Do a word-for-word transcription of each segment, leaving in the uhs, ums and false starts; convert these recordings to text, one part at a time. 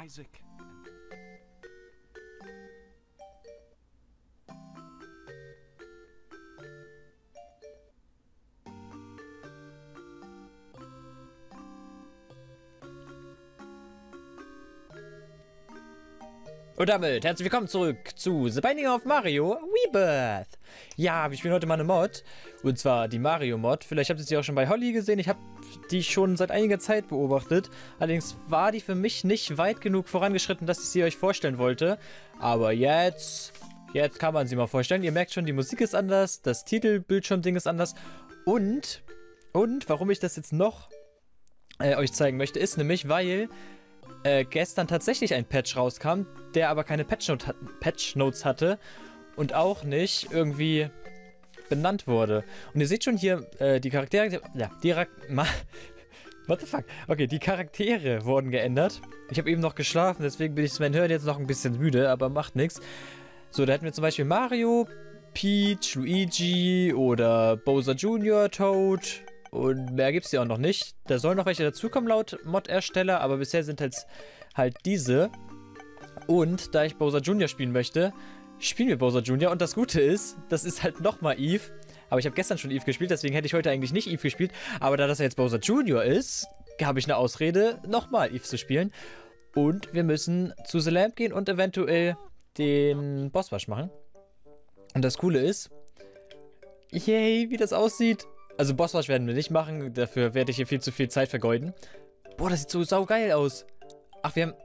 Isaac. Und damit herzlich willkommen zurück zu The Binding of Mario Rebirth. Ja, wir spielen heute mal eine Mod. Und zwar die Mario-Mod. Vielleicht habt ihr sie auch schon bei Holly gesehen. Ich habe die schon seit einiger Zeit beobachtet. Allerdings war die für mich nicht weit genug vorangeschritten, dass ich sie euch vorstellen wollte. Aber jetzt, jetzt kann man sie mal vorstellen. Ihr merkt schon, die Musik ist anders. Das Titelbildschirmding ist anders. Und, und, warum ich das jetzt noch äh, euch zeigen möchte, ist nämlich, weil Äh, gestern tatsächlich ein Patch rauskam, der aber keine Patch-Note hat, Patch-Notes hatte und auch nicht irgendwie benannt wurde. Und ihr seht schon hier, äh, die Charaktere, ja, die Ra What the fuck? Okay, die Charaktere wurden geändert. Ich habe eben noch geschlafen, deswegen bin ich mein Hören jetzt noch ein bisschen müde, aber macht nichts. So, da hätten wir zum Beispiel Mario, Peach, Luigi oder Bowser Junior, Toad. Und mehr gibt es ja auch noch nicht. Da sollen noch welche dazukommen laut Mod-Ersteller, aber bisher sind halt, halt diese. Und da ich Bowser Junior spielen möchte, spielen wir Bowser Junior. Und das Gute ist, das ist halt nochmal Eve. Aber ich habe gestern schon Eve gespielt, deswegen hätte ich heute eigentlich nicht Eve gespielt. Aber da das ja jetzt Bowser Junior ist, habe ich eine Ausrede, nochmal Eve zu spielen. Und wir müssen zu The Lamp gehen und eventuell den Bosswash machen. Und das Coole ist, yay, wie das aussieht. Also Bosswash werden wir nicht machen, dafür werde ich hier viel zu viel Zeit vergeuden. Boah, das sieht so saugeil aus. Ach, wir haben...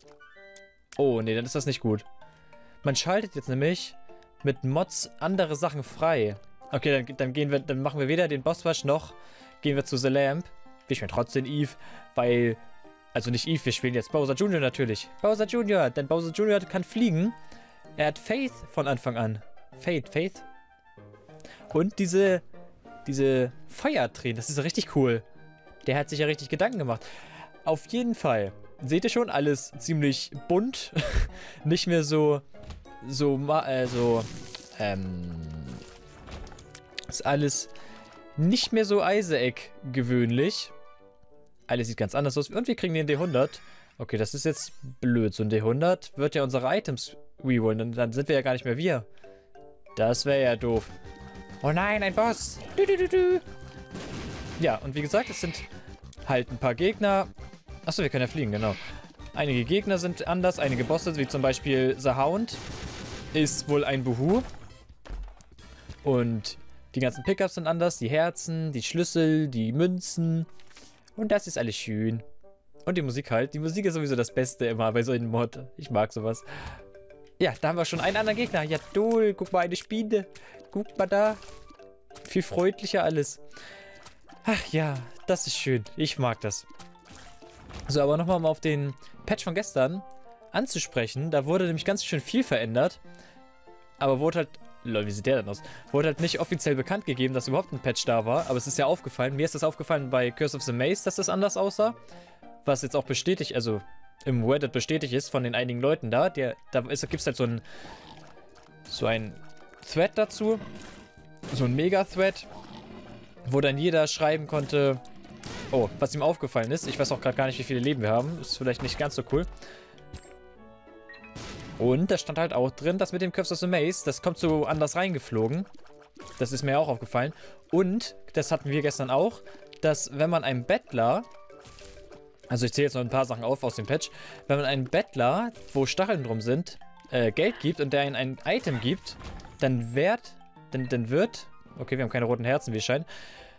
Oh, nee, dann ist das nicht gut. Man schaltet jetzt nämlich mit Mods andere Sachen frei. Okay, dann, dann gehen wir, dann machen wir weder den Bosswash noch gehen wir zu The Lamp. Wir spielen trotzdem Eve, weil... Also nicht Eve, wir spielen jetzt Bowser Junior natürlich. Bowser Junior, denn Bowser Junior kann fliegen. Er hat Faith von Anfang an. Faith, Faith. Und diese... Diese Feuertränen, das ist ja richtig cool. Der hat sich ja richtig Gedanken gemacht. Auf jeden Fall. Seht ihr schon, alles ziemlich bunt. Nicht mehr so, so, äh, so, ähm, ist alles nicht mehr so Isaac gewöhnlich. Alles sieht ganz anders aus. Und wir kriegen den D hundert. Okay, das ist jetzt blöd. So ein D hundert wird ja unsere Items rerollen. Dann, dann sind wir ja gar nicht mehr wir. Das wäre ja doof. Oh nein, ein Boss. Du, du, du, du. Ja, und wie gesagt, es sind halt ein paar Gegner. Achso, wir können ja fliegen, genau. Einige Gegner sind anders, einige Bosse, wie zum Beispiel The Hound, ist wohl ein Buhu. Und die ganzen Pickups sind anders, die Herzen, die Schlüssel, die Münzen. Und das ist alles schön. Und die Musik halt. Die Musik ist sowieso das Beste immer bei so einem Mod. Ich mag sowas. Ja, da haben wir schon einen anderen Gegner. Ja, toll. Guck mal, eine Spine. Guck mal da. Viel freundlicher alles. Ach ja, das ist schön. Ich mag das. So, aber nochmal auf den Patch von gestern anzusprechen. Da wurde nämlich ganz schön viel verändert. Aber wurde halt... Lol, wie sieht der denn aus? Wurde halt nicht offiziell bekannt gegeben, dass überhaupt ein Patch da war. Aber es ist ja aufgefallen. Mir ist das aufgefallen bei Curse of the Maze, dass das anders aussah. Was jetzt auch bestätigt, also im Reddit bestätigt ist von den einigen Leuten da. Der, da gibt es halt so ein... So ein... Thread dazu, so ein Mega-Thread, wo dann jeder schreiben konnte, oh, was ihm aufgefallen ist. Ich weiß auch gerade gar nicht, wie viele Leben wir haben. Ist vielleicht nicht ganz so cool. Und da stand halt auch drin, dass mit dem Curse of the Maze, das kommt so anders reingeflogen. Das ist mir auch aufgefallen. Und, das hatten wir gestern auch, dass wenn man einem Bettler, also ich zähle jetzt noch ein paar Sachen auf aus dem Patch, wenn man einem Bettler, wo Stacheln drum sind, äh, Geld gibt und der ihnen ein Item gibt, dann wird, dann, dann wird, okay, wir haben keine roten Herzen, wie es scheint.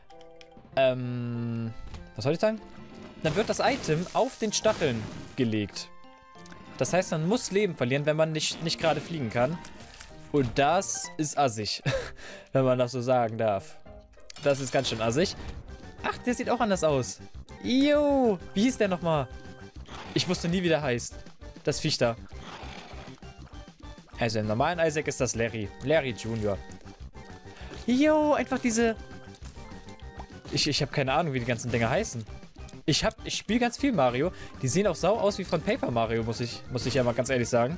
Ähm, was soll ich sagen? Dann wird das Item auf den Stacheln gelegt. Das heißt, man muss Leben verlieren, wenn man nicht, nicht gerade fliegen kann. Und das ist assig, wenn man das so sagen darf. Das ist ganz schön assig. Ach, der sieht auch anders aus. Jo, wie hieß der nochmal? Ich wusste nie, wie der heißt. Das Viech da. Also im normalen Isaac ist das Larry. Larry Junior Jo, einfach diese... Ich, ich habe keine Ahnung, wie die ganzen Dinger heißen. Ich, hab, ich spiele ganz viel Mario. Die sehen auch sau aus wie von Paper Mario, muss ich, muss ich ja mal ganz ehrlich sagen.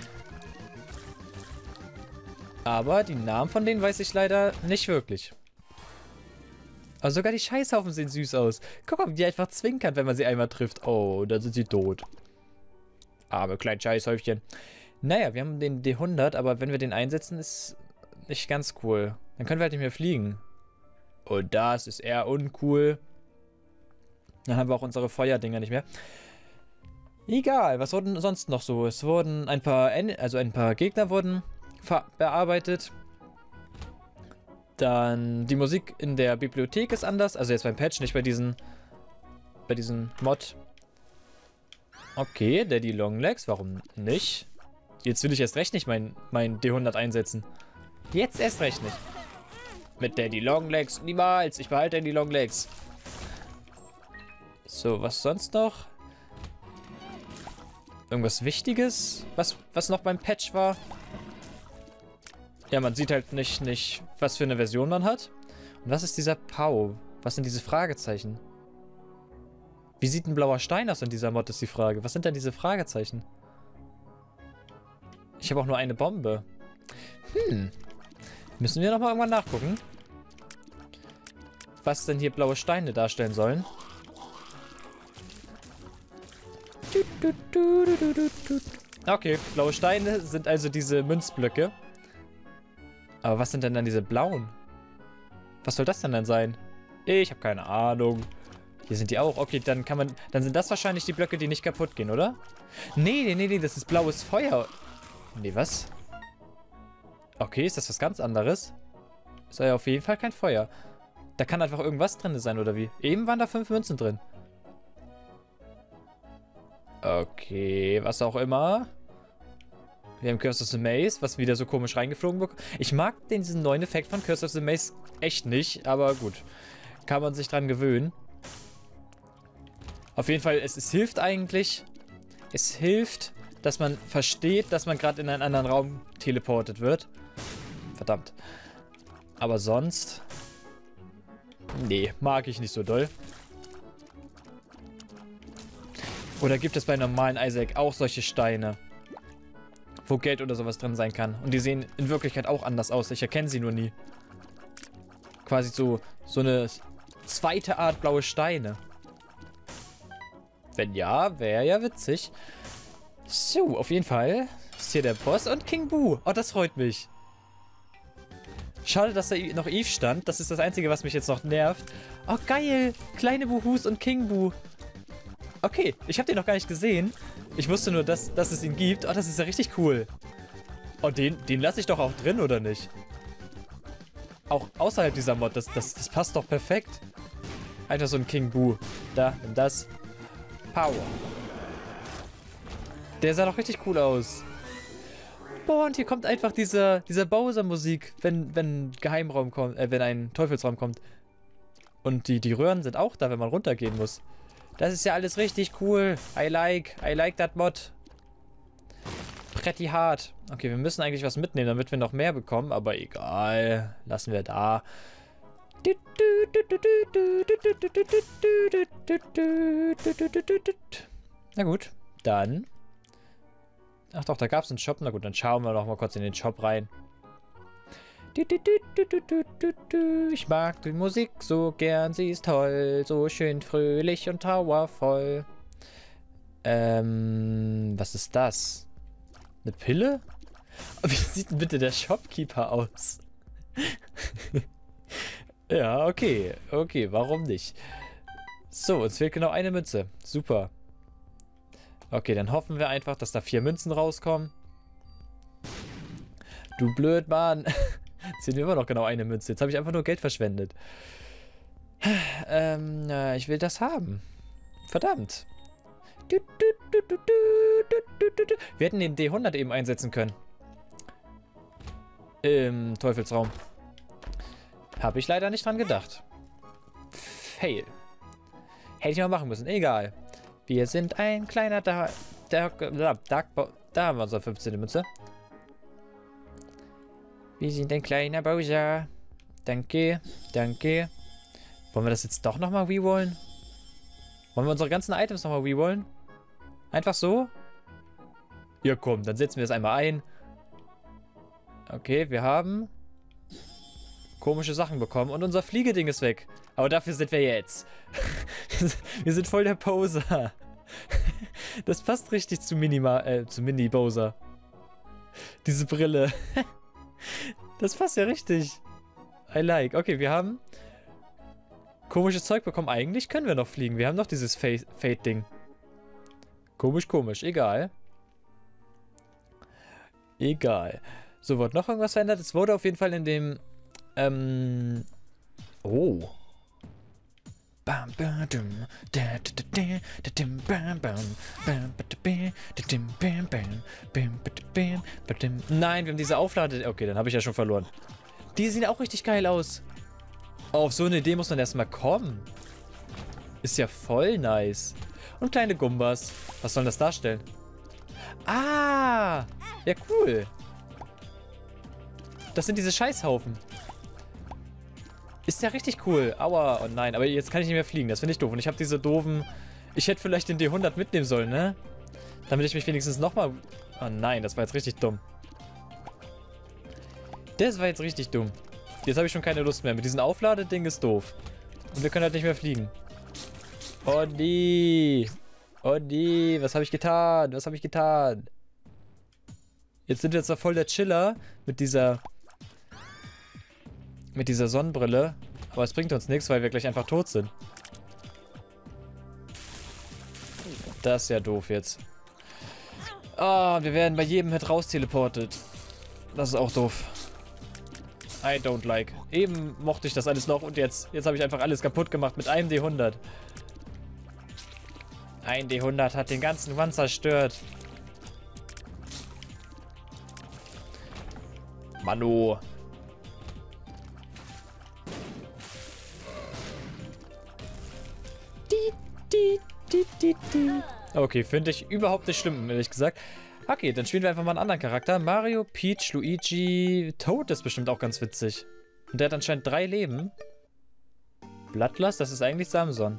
Aber die Namen von denen weiß ich leider nicht wirklich. Aber sogar die Scheißhaufen sehen süß aus. Guck mal, wie die einfach zwinkern, wenn man sie einmal trifft. Oh, dann sind sie tot. Arme klein Scheißhäufchen. Naja, wir haben den D hundert, aber wenn wir den einsetzen, ist nicht ganz cool. Dann können wir halt nicht mehr fliegen. Und das ist eher uncool. Dann haben wir auch unsere Feuerdinger nicht mehr. Egal, was wurden sonst noch so? Es wurden ein paar, also ein paar Gegner wurden bearbeitet. Dann die Musik in der Bibliothek ist anders. Also jetzt beim Patch, nicht bei diesen, bei diesen Mod. Okay, Daddy Longlegs, warum nicht? Jetzt will ich erst recht nicht mein, mein D hundert einsetzen. Jetzt erst recht nicht. Mit Daddy Longlegs, niemals. Ich behalte Daddy Longlegs. So, was sonst noch? Irgendwas Wichtiges, was, was noch beim Patch war? Ja, man sieht halt nicht, nicht, was für eine Version man hat. Und was ist dieser Pau? Was sind diese Fragezeichen? Wie sieht ein blauer Stein aus in dieser Mod, ist die Frage. Was sind denn diese Fragezeichen? Ich habe auch nur eine Bombe. Hm. Müssen wir nochmal irgendwann nachgucken, was denn hier blaue Steine darstellen sollen. Okay, blaue Steine sind also diese Münzblöcke. Aber was sind denn dann diese blauen? Was soll das denn dann sein? Ich habe keine Ahnung. Hier sind die auch. Okay, dann kann man... Dann sind das wahrscheinlich die Blöcke, die nicht kaputt gehen, oder? Nee, nee, nee, nee, das ist blaues Feuer. Nee, was? Okay, ist das was ganz anderes? Ist ja auf jeden Fall kein Feuer. Da kann einfach irgendwas drin sein, oder wie? Eben waren da fünf Münzen drin. Okay, was auch immer. Wir haben Curse of the Maze, was wieder so komisch reingeflogen wird. Ich mag den, diesen neuen Effekt von Curse of the Maze echt nicht, aber gut. Kann man sich dran gewöhnen. Auf jeden Fall, es, es hilft eigentlich. Es hilft, dass man versteht, dass man gerade in einen anderen Raum teleportet wird. Verdammt. Aber sonst... Nee, mag ich nicht so doll. Oder gibt es bei normalen Isaac auch solche Steine, wo Geld oder sowas drin sein kann? Und die sehen in Wirklichkeit auch anders aus. Ich erkenne sie nur nie. Quasi so, so eine zweite Art blaue Steine. Wenn ja, wäre ja witzig. So, auf jeden Fall ist hier der Boss und King Boo. Oh, das freut mich. Schade, dass da noch Eve stand. Das ist das Einzige, was mich jetzt noch nervt. Oh, geil. Kleine Boohus und King Boo. Okay, ich habe den noch gar nicht gesehen. Ich wusste nur, dass, dass es ihn gibt. Oh, das ist ja richtig cool. Oh, den, den lasse ich doch auch drin, oder nicht? Auch außerhalb dieser Mod. Das, das, das passt doch perfekt. Einfach so ein King Boo. Da, nimm das. Power. Der sah doch richtig cool aus. Boah, und hier kommt einfach diese, diese Bowser-Musik, wenn, wenn ein Geheimraum kommt, äh, wenn ein Teufelsraum kommt. Und die, die Röhren sind auch da, wenn man runtergehen muss. Das ist ja alles richtig cool. I like, I like that Mod. Pretty hard. Okay, wir müssen eigentlich was mitnehmen, damit wir noch mehr bekommen, aber egal. Lassen wir da. Na gut, dann... Ach doch, da gab es einen Shop. Na gut, dann schauen wir noch mal kurz in den Shop rein. Ich mag die Musik so gern, sie ist toll, so schön fröhlich und trauervoll. Ähm, was ist das? Eine Pille? Wie sieht denn bitte der Shopkeeper aus? Ja, okay, okay, warum nicht? So, uns fehlt genau eine Münze. Super. Okay, dann hoffen wir einfach, dass da vier Münzen rauskommen. Du blöd, Mann. Jetzt sind wir immer noch genau eine Münze. Jetzt habe ich einfach nur Geld verschwendet. Ähm, äh, ich will das haben. Verdammt. Wir hätten den D hundert eben einsetzen können. Im Teufelsraum. Habe ich leider nicht dran gedacht. Fail. Hätte ich mal machen müssen. Egal. Wir sind ein kleiner Dark... Dark... Dark... Da haben wir unsere fünfzehnte Münze. Wir sind ein kleiner Bowser. Danke, danke. Wollen wir das jetzt doch nochmal rerollen? Wollen wir unsere ganzen Items nochmal rerollen? Einfach so? Ja, komm, dann setzen wir das einmal ein. Okay, wir haben komische Sachen bekommen und unser Fliegeding ist weg. Aber dafür sind wir jetzt. Wir sind voll der Poser. Das passt richtig zu Minima, äh, zu Mini Bowser. Diese Brille. Das passt ja richtig. I like. Okay, wir haben komisches Zeug bekommen. Eigentlich können wir noch fliegen. Wir haben noch dieses Fate-Ding. Komisch, komisch. Egal. Egal. So, wurde noch irgendwas verändert? Es wurde auf jeden Fall in dem... Ähm... Oh. Nein, wir haben diese Auflade... Okay, dann habe ich ja schon verloren. Die sehen auch richtig geil aus. Oh, auf so eine Idee muss man erstmal kommen. Ist ja voll nice. Und kleine Gumbas. Was soll das darstellen? Ah! Ja, cool. Das sind diese Scheißhaufen. Ist ja richtig cool. Aua. Oh nein, aber jetzt kann ich nicht mehr fliegen. Das finde ich doof. Und ich habe diese doofen... Ich hätte vielleicht den D hundert mitnehmen sollen, ne? Damit ich mich wenigstens nochmal... Oh nein, das war jetzt richtig dumm. Das war jetzt richtig dumm. Jetzt habe ich schon keine Lust mehr. Mit diesem Aufladeding ist doof. Und wir können halt nicht mehr fliegen. Oh nee. Oh nee. Was habe ich getan? Was habe ich getan? Jetzt sind wir zwar voll der Chiller mit dieser... Mit dieser Sonnenbrille. Aber es bringt uns nichts, weil wir gleich einfach tot sind. Das ist ja doof jetzt. Ah, wir werden bei jedem Hit raus teleportet. Das ist auch doof. I don't like. Eben mochte ich das alles noch und jetzt, jetzt habe ich einfach alles kaputt gemacht mit einem D hundert. Ein D hundert hat den ganzen Run zerstört. Mano. Okay, finde ich überhaupt nicht schlimm, ehrlich gesagt. Okay, dann spielen wir einfach mal einen anderen Charakter. Mario, Peach, Luigi, Toad ist bestimmt auch ganz witzig. Und der hat anscheinend drei Leben. Bloodlust, das ist eigentlich Samson.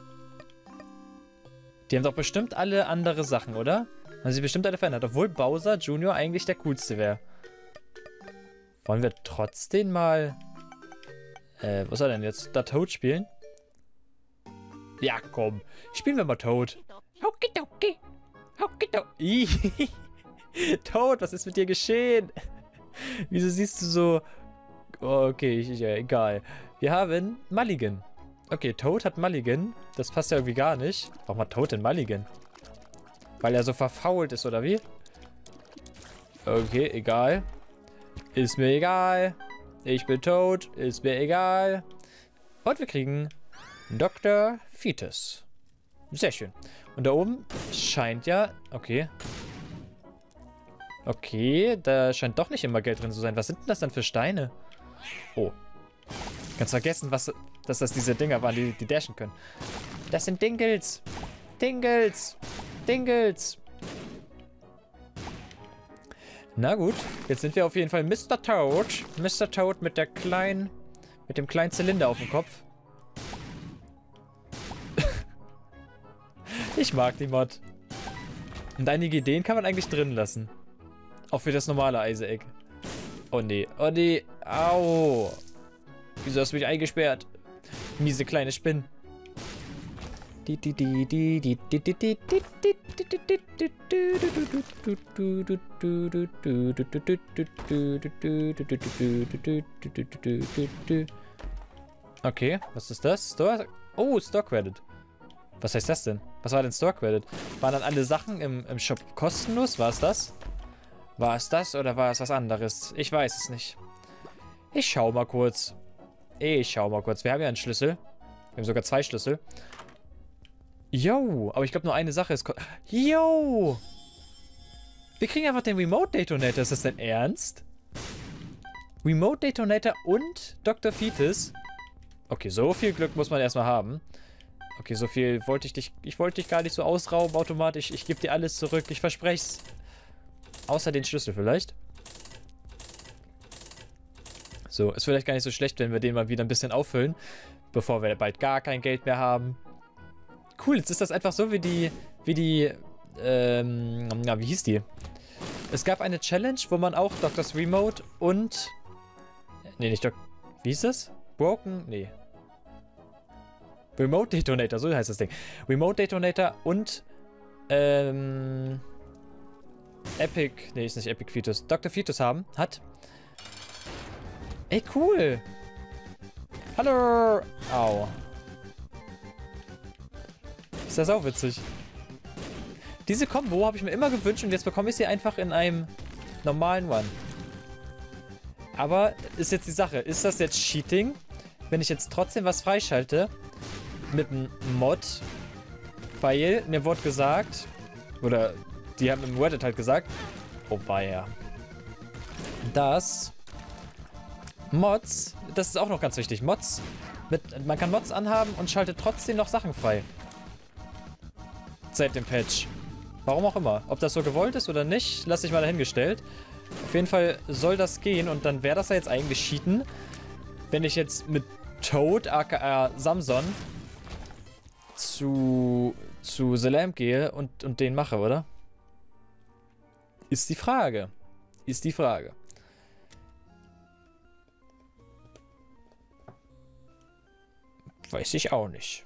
Die haben doch bestimmt alle andere Sachen, oder? Haben sie bestimmt alle verändert. Obwohl Bowser Junior eigentlich der coolste wäre. Wollen wir trotzdem mal... Äh, was soll denn jetzt? Da Toad spielen? Ja, komm. Spielen wir mal Toad. Okidoki. Okidoki. Toad, was ist mit dir geschehen? Wieso siehst du so... Oh, okay, ich, ja, egal. Wir haben Mulligan. Okay, Toad hat Mulligan. Das passt ja irgendwie gar nicht. Warum hat Toad denn Mulligan? Weil er so verfault ist, oder wie? Okay, egal. Ist mir egal. Ich bin Toad. Ist mir egal. Und wir kriegen Doktor Fetus. Sehr schön. Und da oben scheint ja... Okay. Okay, da scheint doch nicht immer Geld drin zu sein. Was sind denn das dann für Steine? Oh. Ganz vergessen, was, dass das diese Dinger waren, die, die dashen können. Das sind Dingles. Dingles. Dingles. Na gut, jetzt sind wir auf jeden Fall Mister Toad. Mister Toad mit der kleinen... Mit dem kleinen Zylinder auf dem Kopf. Ich mag die Mod. Und einige Ideen kann man eigentlich drin lassen. Auch für das normale Eisegg. Oh nee, oh nee, au. Wieso hast du mich eingesperrt? Miese kleine Spinn. Okay, was ist das? Store? Oh, Store Credit. Was heißt das denn? Was war denn Store Credit? Waren dann alle Sachen im, im Shop kostenlos? War es das? War es das oder war es was anderes? Ich weiß es nicht. Ich schau mal kurz. Ich schau mal kurz. Wir haben ja einen Schlüssel. Wir haben sogar zwei Schlüssel. Yo, aber ich glaube nur eine Sache ist... Yo! Wir kriegen einfach den Remote Detonator. Ist das denn ernst? Remote Detonator und Doktor Fetus. Okay, so viel Glück muss man erstmal haben. Okay, so viel wollte ich dich... Ich wollte dich gar nicht so ausrauben automatisch. Ich gebe dir alles zurück. Ich verspreche es. Außer den Schlüssel vielleicht. So, ist vielleicht gar nicht so schlecht, wenn wir den mal wieder ein bisschen auffüllen. Bevor wir bald gar kein Geld mehr haben. Cool, jetzt ist das einfach so wie die... Wie die... Ähm... Ja, wie hieß die? Es gab eine Challenge, wo man auch Doctor's Remote und... Nee, nicht Doc... Wie hieß das? Broken? Nee. Remote Detonator, so heißt das Ding. Remote Detonator und ähm, Epic, nee, ist nicht Epic Fetus, Doktor Fetus haben, hat. Ey, cool. Hallo. Au. Ist das auch witzig. Diese Combo habe ich mir immer gewünscht und jetzt bekomme ich sie einfach in einem normalen One. Aber ist jetzt die Sache, ist das jetzt Cheating, wenn ich jetzt trotzdem was freischalte mit einem Mod? Weil mir wurde gesagt, oder die haben im Reddit halt gesagt, oh weia, dass Mods, das ist auch noch ganz wichtig, Mods, mit, man kann Mods anhaben und schaltet trotzdem noch Sachen frei. Seit dem Patch. Warum auch immer. Ob das so gewollt ist oder nicht, lasse ich mal dahingestellt. Auf jeden Fall soll das gehen und dann wäre das ja jetzt eigentlich Cheaten, wenn ich jetzt mit Toad, aka Samson, zu, zu The Lamp gehe und, und den mache, oder? Ist die Frage. Ist die Frage. Weiß ich auch nicht.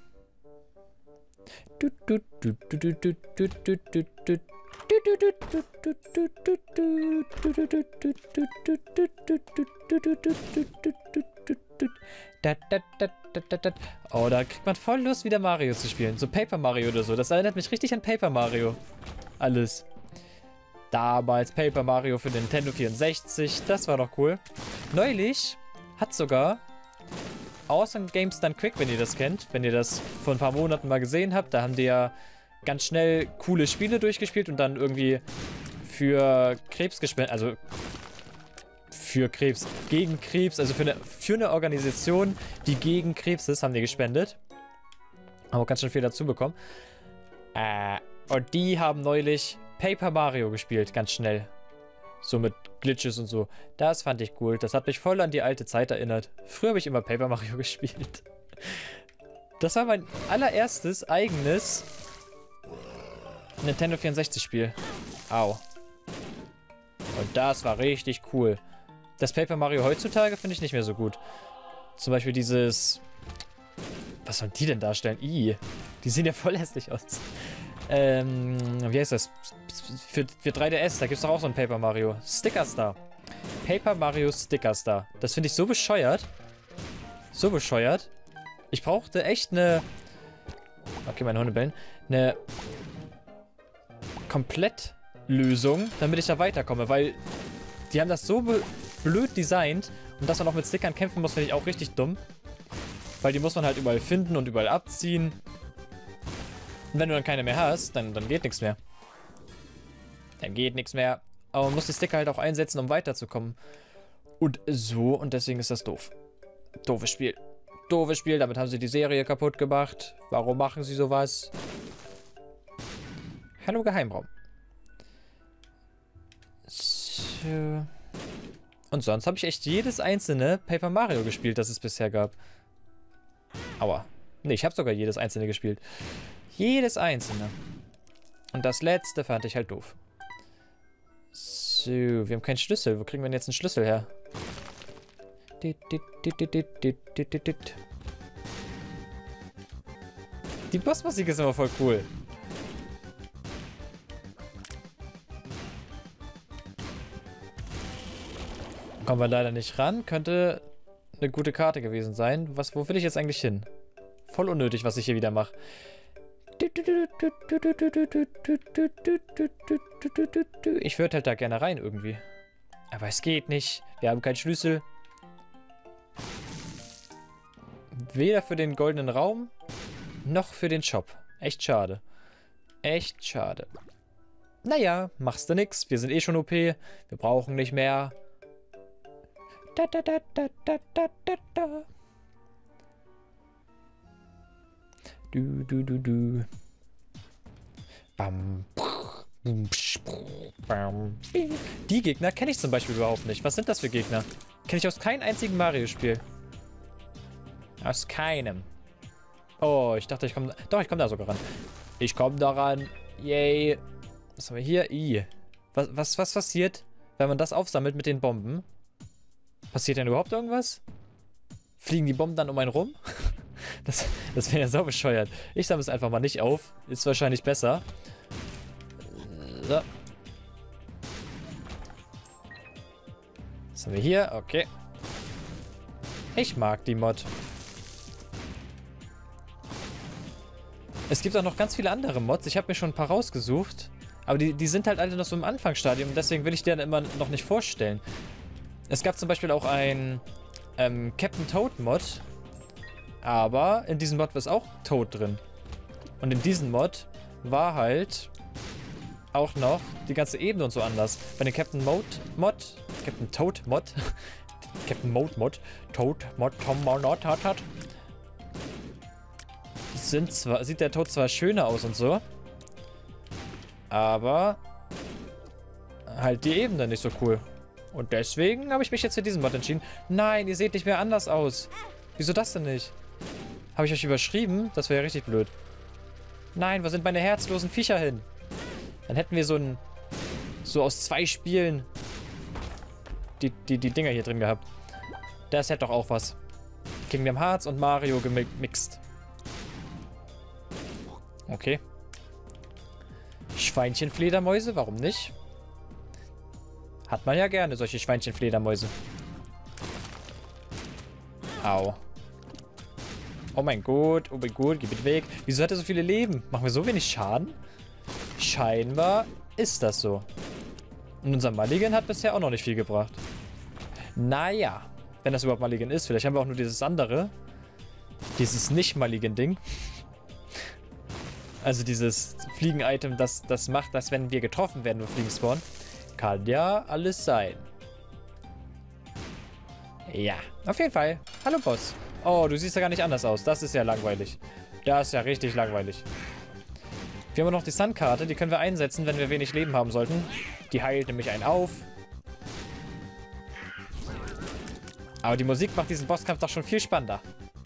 Oh, da kriegt man voll Lust, wieder Mario zu spielen. So Paper Mario oder so. Das erinnert mich richtig an Paper Mario. Alles. Damals Paper Mario für den Nintendo vierundsechzig. Das war doch cool. Neulich hat sogar Awesome Games Done Quick, wenn ihr das kennt, wenn ihr das vor ein paar Monaten mal gesehen habt, da haben die ja ganz schnell coole Spiele durchgespielt und dann irgendwie für Krebs gespendet, also für Krebs, gegen Krebs, also für eine, für eine Organisation, die gegen Krebs ist, haben die gespendet. Haben auch ganz schön viel dazu bekommen. Äh, und die haben neulich Paper Mario gespielt, ganz schnell. So mit Glitches und so. Das fand ich cool. Das hat mich voll an die alte Zeit erinnert. Früher habe ich immer Paper Mario gespielt. Das war mein allererstes eigenes Nintendo vierundsechzig Spiel. Au. Und das war richtig cool. Das Paper Mario heutzutage finde ich nicht mehr so gut. Zum Beispiel dieses... Was sollen die denn darstellen? Ih, die sehen ja voll hässlich aus. Ähm, wie heißt das? Für, für drei D S, da gibt es doch auch so ein Paper Mario. Sticker Star. Paper Mario Sticker Star. Das finde ich so bescheuert. So bescheuert. Ich brauchte echt eine... Okay, meine Hunde bellen. Eine Komplettlösung, damit ich da weiterkomme, weil die haben das so blöd designt und dass man auch mit Stickern kämpfen muss, finde ich auch richtig dumm. Weil die muss man halt überall finden und überall abziehen. Und wenn du dann keine mehr hast, dann, dann geht nichts mehr. Dann geht nichts mehr. Aber man muss die Sticker halt auch einsetzen, um weiterzukommen. Und so, und deswegen ist das doof. Doofes Spiel. Doofes Spiel, damit haben sie die Serie kaputt gemacht. Warum machen sie sowas? Hallo Geheimraum. So. Und sonst habe ich echt jedes einzelne Paper Mario gespielt, das es bisher gab. Aua. Ne, ich habe sogar jedes einzelne gespielt. Jedes einzelne. Und das letzte fand ich halt doof. So, wir haben keinen Schlüssel. Wo kriegen wir denn jetzt einen Schlüssel her? Die Bossmusik ist immer voll cool. Kommen wir leider nicht ran. Könnte eine gute Karte gewesen sein. Was, wo will ich jetzt eigentlich hin? Voll unnötig, was ich hier wieder mache. Ich würde halt da gerne rein irgendwie. Aber es geht nicht. Wir haben keinen Schlüssel. Weder für den goldenen Raum, noch für den Shop. Echt schade. Echt schade. Naja, machst du nix. Wir sind eh schon O P. Wir brauchen nicht mehr. Da, da, da, da, da, da, da, da. Du, du, du, du. Bam. Bam. Die Gegner kenne ich zum Beispiel überhaupt nicht. Was sind das für Gegner? Kenne ich aus keinem einzigen Mario-Spiel. Aus keinem. Oh, ich dachte, ich komme... Doch, ich komme da sogar ran. Ich komme da ran. Yay. Was haben wir hier? I. Was, was, was passiert, wenn man das aufsammelt mit den Bomben? Passiert denn überhaupt irgendwas? Fliegen die Bomben dann um einen rum? Das, das wäre ja so bescheuert. Ich sammle es einfach mal nicht auf. Ist wahrscheinlich besser. So. Was haben wir hier? Okay. Ich mag die Mod. Es gibt auch noch ganz viele andere Mods. Ich habe mir schon ein paar rausgesucht. Aber die, die sind halt alle noch so im Anfangsstadium. Deswegen will ich dir dann immer noch nicht vorstellen. Es gab zum Beispiel auch ein ähm, Captain Toad Mod. Aber in diesem Mod ist auch Toad drin. Und in diesem Mod war halt auch noch die ganze Ebene und so anders. Bei den Captain Mode Mod, Captain Toad Mod, Captain Mode Mod, Toad Mod, Tom Mod hat hat. Sind zwar, sieht der Toad zwar schöner aus und so, aber halt die Ebene nicht so cool. Und deswegen habe ich mich jetzt für diesen Mod entschieden. Nein, ihr seht nicht mehr anders aus. Wieso das denn nicht? Habe ich euch überschrieben? Das wäre ja richtig blöd. Nein, wo sind meine herzlosen Viecher hin? Dann hätten wir so ein... So aus zwei Spielen... Die, die, die Dinger hier drin gehabt. Das hätte doch auch was. Kingdom Hearts und Mario gemixt. Okay. Schweinchenfledermäuse, warum nicht? Hat man ja gerne, solche Schweinchenfledermäuse. Au. Oh mein Gott, oh mein Gott, gib es weg. Wieso hat er so viele Leben? Machen wir so wenig Schaden? Scheinbar ist das so. Und unser Mulligan hat bisher auch noch nicht viel gebracht. Naja, wenn das überhaupt Mulligan ist. Vielleicht haben wir auch nur dieses andere. Dieses Nicht-Mulligan-Ding. Also dieses Fliegen-Item, das, das macht, dass wenn wir getroffen werden, nur Fliegen spawnen. Kann ja alles sein. Ja, auf jeden Fall. Hallo Boss. Oh, du siehst ja gar nicht anders aus. Das ist ja langweilig. Das ist ja richtig langweilig. Wir haben noch die Sun-Karte. Die können wir einsetzen, wenn wir wenig Leben haben sollten. Die heilt nämlich einen auf. Aber die Musik macht diesen Bosskampf doch schon viel spannender.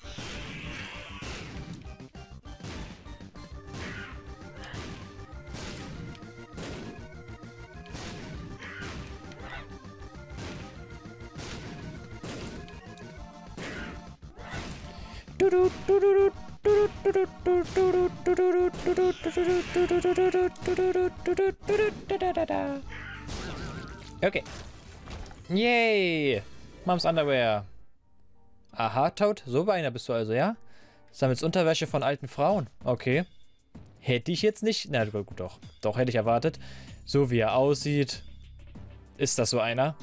Okay. Yay! Moms Underwear. Aha, Toad. So bei einer bist du also, ja? Sammelst Unterwäsche von alten Frauen. Okay. Hätte ich jetzt nicht... Na gut, doch. Doch, hätte ich erwartet. So wie er aussieht. Ist das so einer?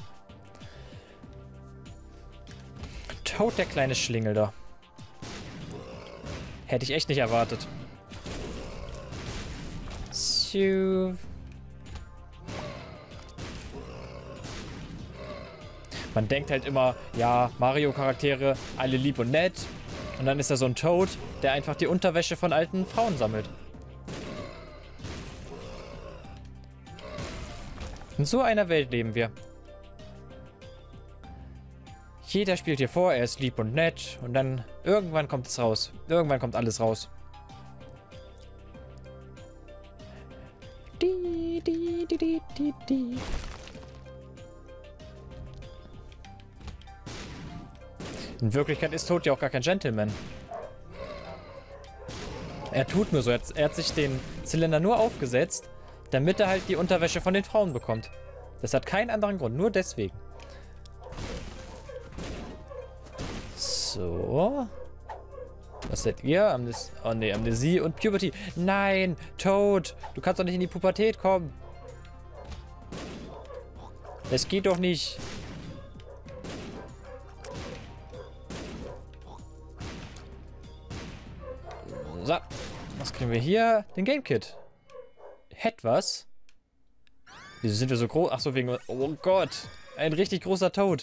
Toad, der kleine Schlingel da. Hätte ich echt nicht erwartet. So. Man denkt halt immer, ja, Mario-Charaktere, alle lieb und nett. Und dann ist da so ein Toad, der einfach die Unterwäsche von alten Frauen sammelt. In so einer Welt leben wir. Jeder spielt hier vor, er ist lieb und nett. Und dann irgendwann kommt es raus. Irgendwann kommt alles raus. Die, die, die, die, die, die. In Wirklichkeit ist Toad ja auch gar kein Gentleman. Er tut nur so. Er hat, er hat sich den Zylinder nur aufgesetzt, damit er halt die Unterwäsche von den Frauen bekommt. Das hat keinen anderen Grund. Nur deswegen. So. Was seid ihr? Amnes oh ne, Amnesie und Puberty. Nein, Toad, du kannst doch nicht in die Pubertät kommen. Das geht doch nicht. So, was kriegen wir hier? Den Game Kit. Etwas? Wieso sind wir so groß? Ach so, wegen... Oh Gott, ein richtig großer Toad.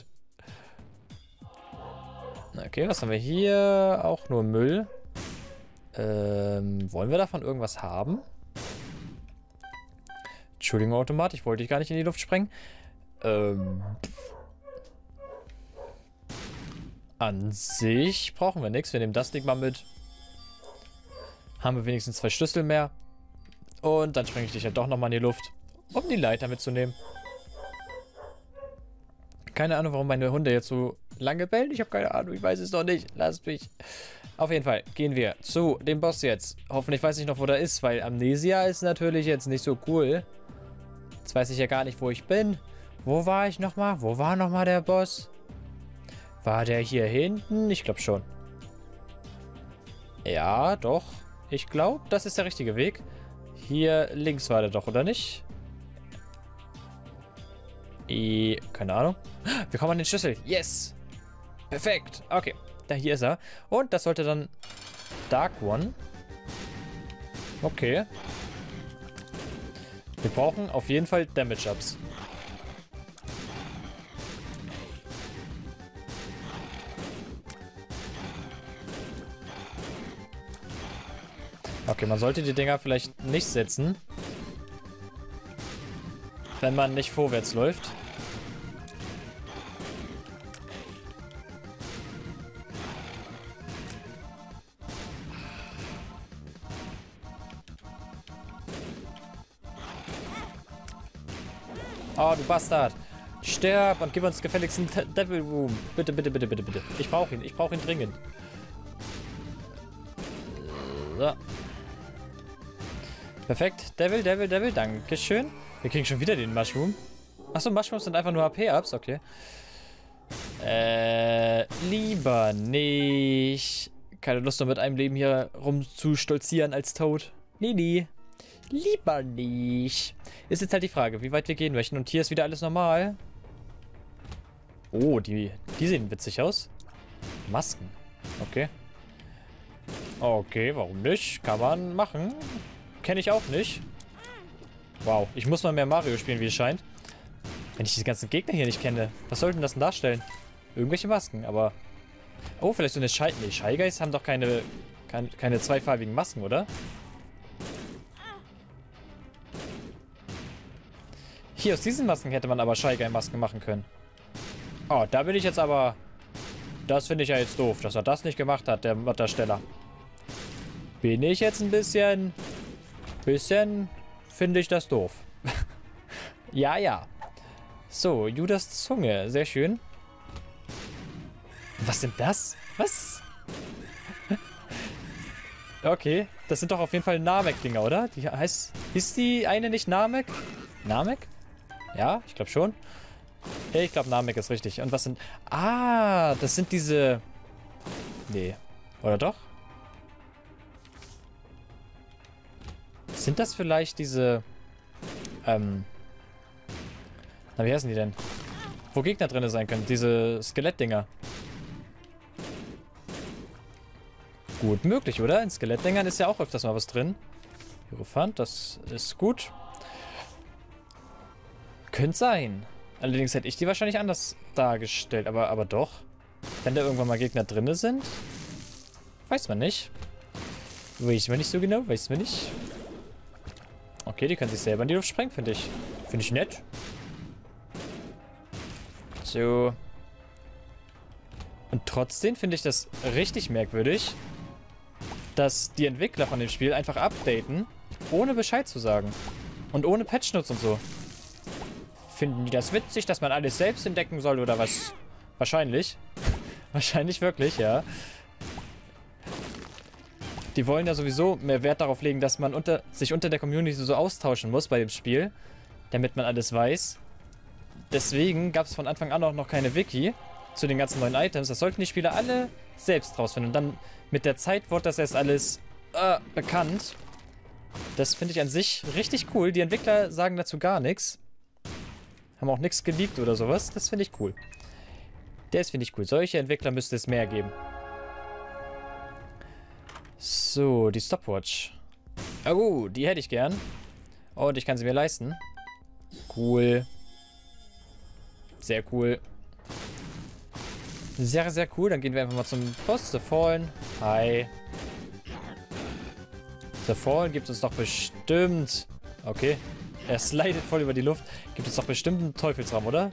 Okay, was haben wir hier? Auch nur Müll. Ähm, wollen wir davon irgendwas haben? Entschuldigung, Automat, ich wollte dich gar nicht in die Luft sprengen. Ähm, an sich brauchen wir nichts. Wir nehmen das Ding mal mit. Haben wir wenigstens zwei Schlüssel mehr. Und dann sprenge ich dich ja doch nochmal in die Luft, um die Leiter mitzunehmen. Keine Ahnung, warum meine Hunde jetzt so lange bellen. Ich habe keine Ahnung, ich weiß es noch nicht. Lasst mich. Auf jeden Fall gehen wir zu dem Boss jetzt. Hoffentlich weiß ich noch, wo der ist, weil Amnesia ist natürlich jetzt nicht so cool. weiß ich ja gar nicht, wo ich bin. Wo war ich nochmal? Wo war nochmal der Boss? War der hier hinten? Ich glaube schon. Ja, doch. Ich glaube, das ist der richtige Weg. Hier links war der doch, oder nicht? I, keine Ahnung. Wir kommen an den Schlüssel. Yes! Perfekt. Okay. Da, hier ist er. Und das sollte dann Dark One. Okay. Wir brauchen auf jeden Fall Damage-Ups. Okay, man sollte die Dinger vielleicht nicht setzen, wenn man nicht vorwärts läuft. Oh, du Bastard. Sterb und gib uns gefälligst einen Devil Room. Bitte, bitte, bitte, bitte, bitte. Ich brauche ihn. Ich brauche ihn dringend. So. Perfekt. Devil, Devil, Devil. Dankeschön. Wir kriegen schon wieder den Mushroom. Achso, Mushrooms sind einfach nur H P-Ups. Okay. Äh, lieber nicht. Keine Lust, nur mit einem Leben hier rumzustolzieren als Toad. Nee, nee. Lieber nicht. Ist jetzt halt die Frage, wie weit wir gehen möchten. Und hier ist wieder alles normal. Oh, die, die sehen witzig aus. Masken. Okay. Okay, warum nicht? Kann man machen. Kenne ich auch nicht. Wow, ich muss mal mehr Mario spielen, wie es scheint. Wenn ich die ganzen Gegner hier nicht kenne. Was soll denn das denn darstellen? Irgendwelche Masken, aber... Oh, vielleicht so eine Shy... Nee, Shy Guys haben doch keine, keine, keine zweifarbigen Masken, oder? Hier, aus diesen Masken hätte man aber Shy Guy Masken machen können. Oh, da bin ich jetzt aber... Das finde ich ja jetzt doof, dass er das nicht gemacht hat, der Darsteller. Bin ich jetzt ein bisschen... Bisschen... Finde ich das doof. Ja, ja. So, Judas Zunge. Sehr schön. Was sind das? Was? Okay, das sind doch auf jeden Fall Namek-Dinger, oder? Die heißt... Ist die eine nicht Namek? Namek? Ja, ich glaube schon. Ja, ich glaube Namek ist richtig. Und was sind... Ah, das sind diese... Nee. Oder doch? Sind das vielleicht diese... Ähm... Na, wie heißen die denn? Wo Gegner drin sein können. Diese Skelettdinger. Gut möglich, oder? In Skelettdingern ist ja auch öfters mal was drin. Hierophant, das ist gut. Könnte sein. Allerdings hätte ich die wahrscheinlich anders dargestellt. Aber, aber doch. Wenn da irgendwann mal Gegner drin sind. Weiß man nicht. Weiß man nicht so genau. Weiß man nicht. Okay, die können sich selber in die Luft sprengen, finde ich. Finde ich nett. So. Und trotzdem finde ich das richtig merkwürdig, dass die Entwickler von dem Spiel einfach updaten, ohne Bescheid zu sagen. Und ohne Patch-Notes und so. Finden die das witzig, dass man alles selbst entdecken soll oder was? Wahrscheinlich. Wahrscheinlich wirklich, ja. Die wollen ja sowieso mehr Wert darauf legen, dass man unter, sich unter der Community so austauschen muss bei dem Spiel, damit man alles weiß. Deswegen gab es von Anfang an auch noch keine Wiki zu den ganzen neuen Items. Das sollten die Spieler alle selbst rausfinden. Und dann mit der Zeit wurde das erst alles äh, bekannt. Das finde ich an sich richtig cool. Die Entwickler sagen dazu gar nichts. Haben auch nichts geleakt oder sowas. Das finde ich cool. Das finde ich cool. Solche Entwickler müsste es mehr geben. So, die Stopwatch. Oh, die hätte ich gern. Und ich kann sie mir leisten. Cool. Sehr cool. Sehr, sehr cool. Dann gehen wir einfach mal zum Boss. The Fallen. Hi. The Fallen gibt es doch bestimmt... Okay. Er slidet voll über die Luft. Gibt es doch bestimmt einen Teufelsraum, oder?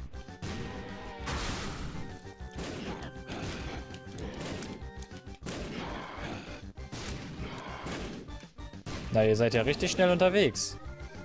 Na, ihr seid ja richtig schnell unterwegs.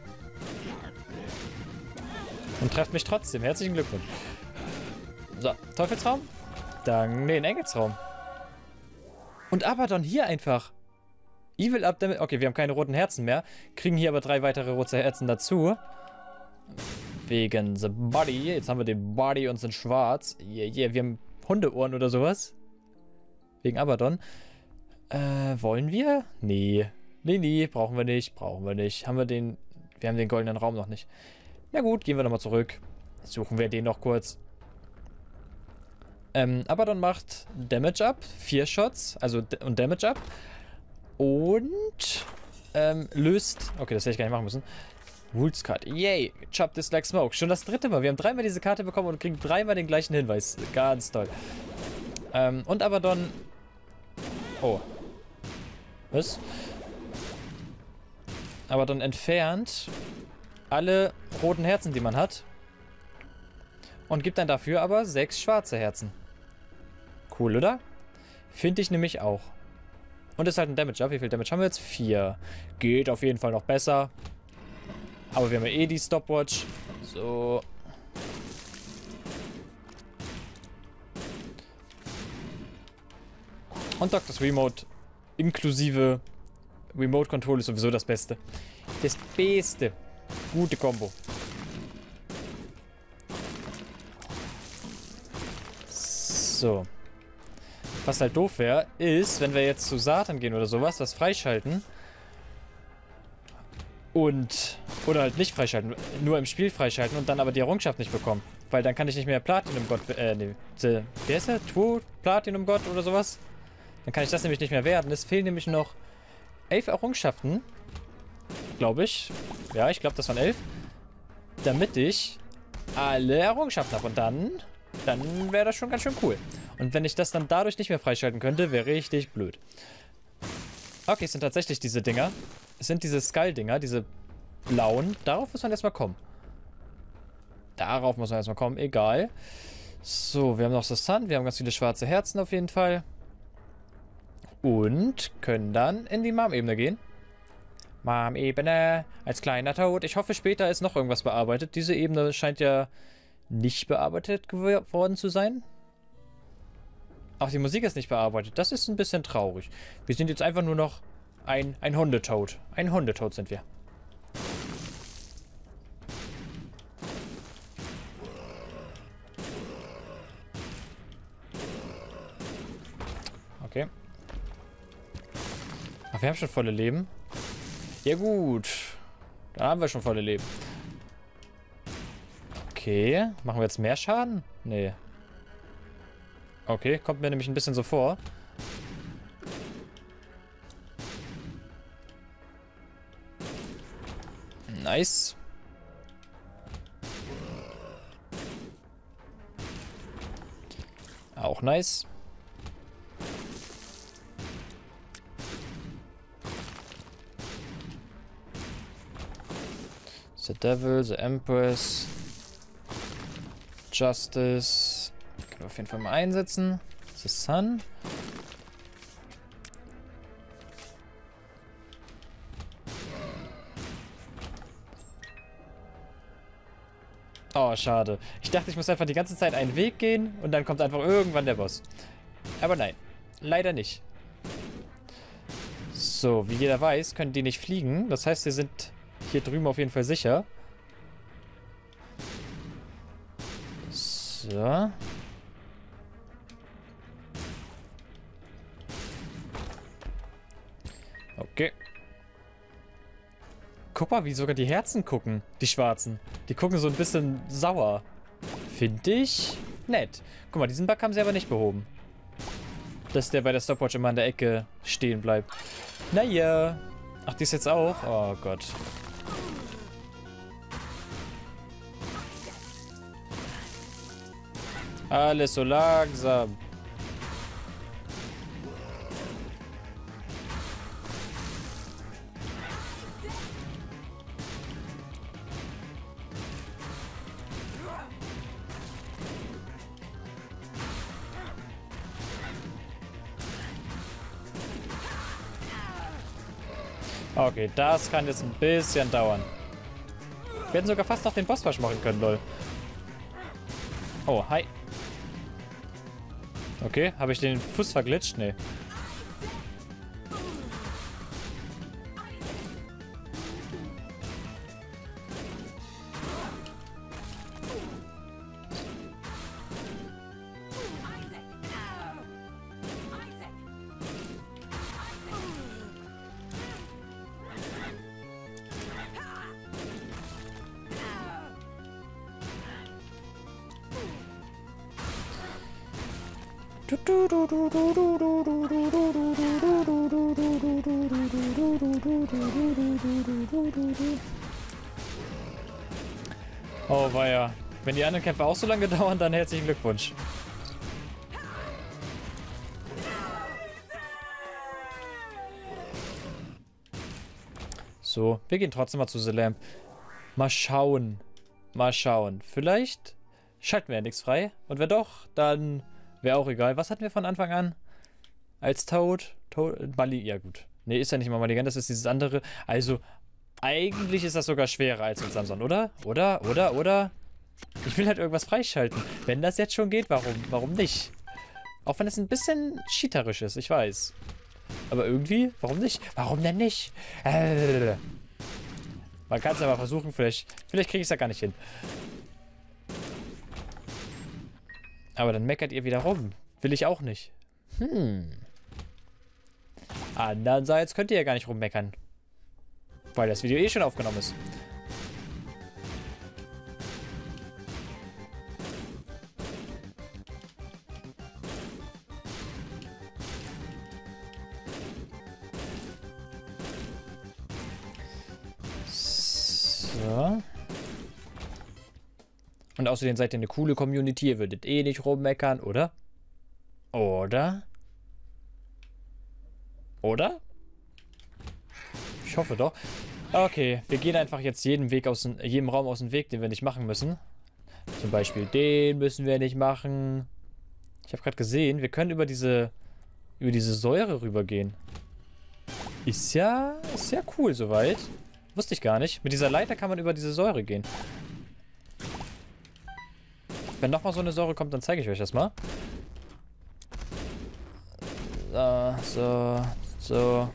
Und trefft mich trotzdem. Herzlichen Glückwunsch. So, Teufelsraum? Dann, nee, ein Engelsraum. Und Abaddon hier einfach. Evil Up Damage. Okay, wir haben keine roten Herzen mehr. Kriegen hier aber drei weitere rote Herzen dazu. Wegen the Body. Jetzt haben wir den Body und sind schwarz. Yeah, yeah, wir haben Hundeohren oder sowas. Wegen Abaddon. Äh, wollen wir? Nee. Nee, nee, brauchen wir nicht. Brauchen wir nicht. Haben wir den... Wir haben den goldenen Raum noch nicht. Na gut, gehen wir nochmal zurück. Suchen wir den noch kurz. Ähm, Abaddon macht Damage up. Vier Shots. Also, und Damage up. Und... Ähm, löst... Okay, das hätte ich gar nicht machen müssen. Rules Card. Yay. Chop this like smoke. Schon das dritte Mal. Wir haben dreimal diese Karte bekommen und kriegen dreimal den gleichen Hinweis. Ganz toll. Ähm, und Abaddon... Oh. Was? Abaddon entfernt alle roten Herzen, die man hat. Und gibt dann dafür aber sechs schwarze Herzen. Cool, oder? Finde ich nämlich auch. Und ist halt ein Damage up. Wie viel Damage haben wir jetzt? Vier. Geht auf jeden Fall noch besser. Aber wir haben ja eh die Stopwatch. So. Und Doctors Remote inklusive Remote Control ist sowieso das Beste. Das Beste. Gute Kombo. So. Was halt doof wäre, ist, wenn wir jetzt zu Satan gehen oder sowas, das freischalten. Und... Oder halt nicht freischalten, nur im Spiel freischalten und dann aber die Errungenschaft nicht bekommen. Weil dann kann ich nicht mehr Platinum-Gott... Äh, ne, wie heißt der? True Platinum-Gott oder sowas? Dann kann ich das nämlich nicht mehr werden. Es fehlen nämlich noch elf Errungenschaften. Glaube ich. Ja, ich glaube, das waren elf. Damit ich alle Errungenschaften habe. Und dann... Dann wäre das schon ganz schön cool. Und wenn ich das dann dadurch nicht mehr freischalten könnte, wäre richtig blöd. Okay, es sind tatsächlich diese Dinger. Es sind diese Skull-Dinger, diese blauen. Darauf muss man erstmal kommen. Darauf muss man erstmal kommen, egal. So, wir haben noch das Sun. Wir haben ganz viele schwarze Herzen auf jeden Fall. Und können dann in die Mom-Ebene gehen. Mom-Ebene als kleiner Tod. Ich hoffe, später ist noch irgendwas bearbeitet. Diese Ebene scheint ja nicht bearbeitet geworden zu sein. Auch die Musik ist nicht bearbeitet. Das ist ein bisschen traurig. Wir sind jetzt einfach nur noch ein, ein Hundetoad. Ein Hundetoad sind wir. Okay. Ach, wir haben schon volle Leben. Ja gut. Da haben wir schon volle Leben. Okay. Machen wir jetzt mehr Schaden? Nee. Okay, kommt mir nämlich ein bisschen so vor. Nice. Auch nice. The Devil, the Empress. Justice. Können wir auf jeden Fall mal einsetzen. The Sun. Oh, schade. Ich dachte, ich muss einfach die ganze Zeit einen Weg gehen und dann kommt einfach irgendwann der Boss. Aber nein, leider nicht. So, wie jeder weiß, können die nicht fliegen. Das heißt, sie sind hier drüben auf jeden Fall sicher. So. Okay. Guck mal, wie sogar die Herzen gucken. Die schwarzen. Die gucken so ein bisschen sauer. Finde ich nett. Guck mal, diesen Bug haben sie aber nicht behoben. Dass der bei der Stopwatch immer an der Ecke stehen bleibt. Naja. Ach, die ist jetzt auch? Oh Gott. Alles so langsam. Okay, das kann jetzt ein bisschen dauern. Wir hätten sogar fast noch den Bosswasch machen können, lol. Oh, hi. Okay, habe ich den Fuß verglitscht? Nee. Oh weia. Wenn die anderen Kämpfe auch so lange dauern, dann herzlichen Glückwunsch. So, wir gehen trotzdem mal zu The Lamp. Mal schauen. Mal schauen. Vielleicht schalten wir ja nichts frei. Und wenn doch, dann wäre auch egal. Was hatten wir von Anfang an? Als Toad? Toad? Mali, ja gut. Ne, ist ja nicht mal Maligan, das ist dieses andere. Also, eigentlich ist das sogar schwerer als mit Samson, oder? Oder? Oder? Oder? Ich will halt irgendwas freischalten. Wenn das jetzt schon geht, warum? Warum nicht? Auch wenn es ein bisschen cheaterisch ist, ich weiß. Aber irgendwie, warum nicht? Warum denn nicht? Äh, man kann es aber versuchen, vielleicht, vielleicht kriege ich es ja gar nicht hin. Aber dann meckert ihr wieder rum. Will ich auch nicht. Hm. Andererseits könnt ihr ja gar nicht rummeckern. Weil das Video eh schon aufgenommen ist. So. Und außerdem seid ihr eine coole Community. Ihr würdet eh nicht rummeckern, oder? Oder? Oder? Ich hoffe doch. Okay, wir gehen einfach jetzt jeden Weg aus den, jedem Raum aus dem Weg, den wir nicht machen müssen. Zum Beispiel den müssen wir nicht machen. Ich habe gerade gesehen, wir können über diese über diese Säure rübergehen. Ist ja, ist ja cool soweit. Wusste ich gar nicht. Mit dieser Leiter kann man über diese Säure gehen. Wenn nochmal so eine Säure kommt, dann zeige ich euch das mal. So, so, so.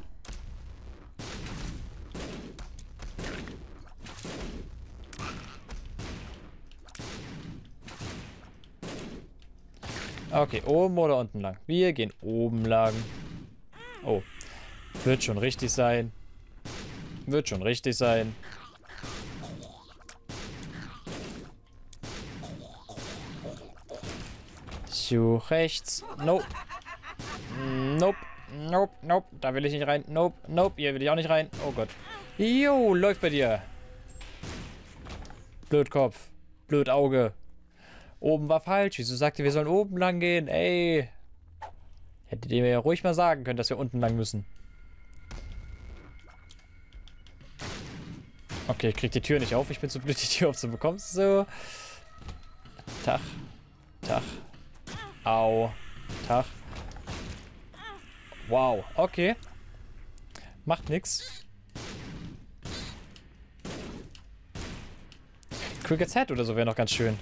Okay, oben oder unten lang? Wir gehen oben lang. Oh. Wird schon richtig sein. Wird schon richtig sein. So, rechts. Nope. Nope. Nope. Nope. Da will ich nicht rein. Nope. Nope. Hier will ich auch nicht rein. Oh Gott. Jo, läuft bei dir. Blödkopf. Blödauge. Oben war falsch. Wieso sagt ihr, wir sollen oben lang gehen? Ey. Hättet ihr mir ja ruhig mal sagen können, dass wir unten lang müssen. Okay, ich krieg die Tür nicht auf. Ich bin zu blöd, die Tür aufzubekommen. So. Tag. Tag. Au. Tag. Wow. Okay. Macht nix. Cricket's Head oder so wäre noch ganz schön.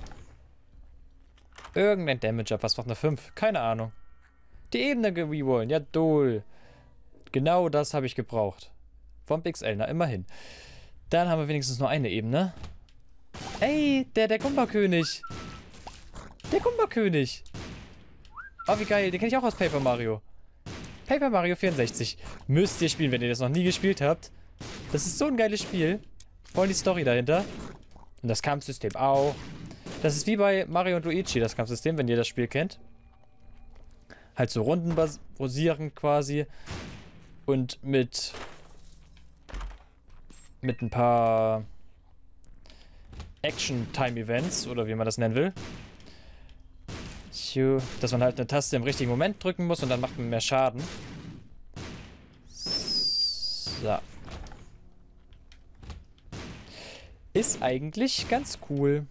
Irgendein Damage ab. Was macht eine fünf? Keine Ahnung. Die Ebene gewollen. Ja, doll. Genau das habe ich gebraucht. Vom X L, na immerhin. Dann haben wir wenigstens nur eine Ebene. Ey, der, der Kumba-König. Der Kumba-König. Oh, wie geil. Den kenne ich auch aus Paper Mario. Paper Mario vierundsechzig. Müsst ihr spielen, wenn ihr das noch nie gespielt habt. Das ist so ein geiles Spiel. Voll die Story dahinter. Und das Kampfsystem auch. Das ist wie bei Mario und Luigi, das Kampfsystem, wenn ihr das Spiel kennt. Halt so rundenbasierend quasi. Und mit... mit ein paar Action-Time-Events, oder wie man das nennen will. Dass man halt eine Taste im richtigen Moment drücken muss und dann macht man mehr Schaden. So. Ist eigentlich ganz cool.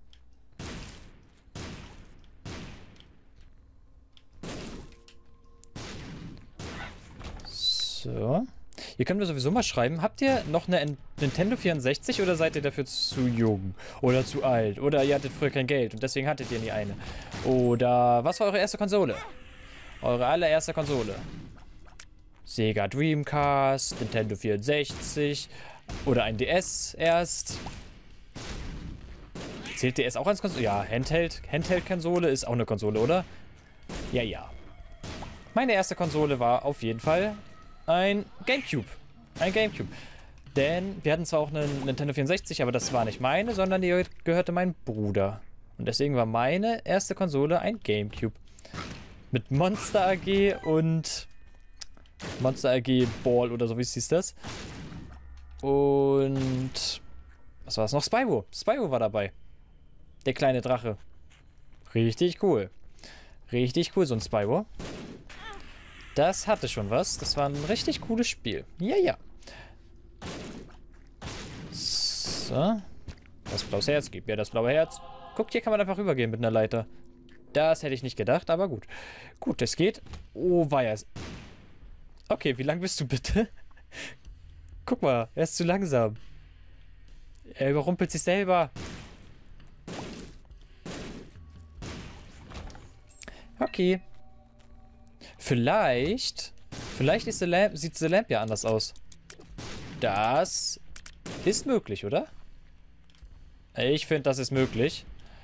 So. Ihr könnt mir sowieso mal schreiben, habt ihr noch eine Nintendo vierundsechzig oder seid ihr dafür zu jung oder zu alt? Oder ihr hattet früher kein Geld und deswegen hattet ihr nie eine. Oder was war eure erste Konsole? Eure allererste Konsole. Sega Dreamcast, Nintendo vierundsechzig oder ein D S erst. Zählt D S auch als Konsole? Ja, Handheld, Handheld-Konsole ist auch eine Konsole, oder? Ja, ja. Meine erste Konsole war auf jeden Fall ein Gamecube. Ein Gamecube. Denn wir hatten zwar auch einen Nintendo vierundsechzig, aber das war nicht meine, sondern die gehörte meinem Bruder. Und deswegen war meine erste Konsole ein Gamecube. Mit Monster A G und Monster A G Ball oder so, wie hieß das? Und was war es noch? Spyro. Spyro war dabei. Der kleine Drache. Richtig cool. Richtig cool, so ein Spyro. Das hatte schon was. Das war ein richtig cooles Spiel. Ja, ja. So. Das blaue Herz. Gib mir das blaue Herz. Guckt, hier kann man einfach rübergehen mit einer Leiter. Das hätte ich nicht gedacht, aber gut. Gut, es geht. Oh, weia. Okay, wie lang bist du bitte? Guck mal, er ist zu langsam. Er überrumpelt sich selber. Okay. Vielleicht... Vielleicht ist The Lamp, sieht The Lamp ja anders aus. Das ist möglich, oder? Ich finde, das ist möglich.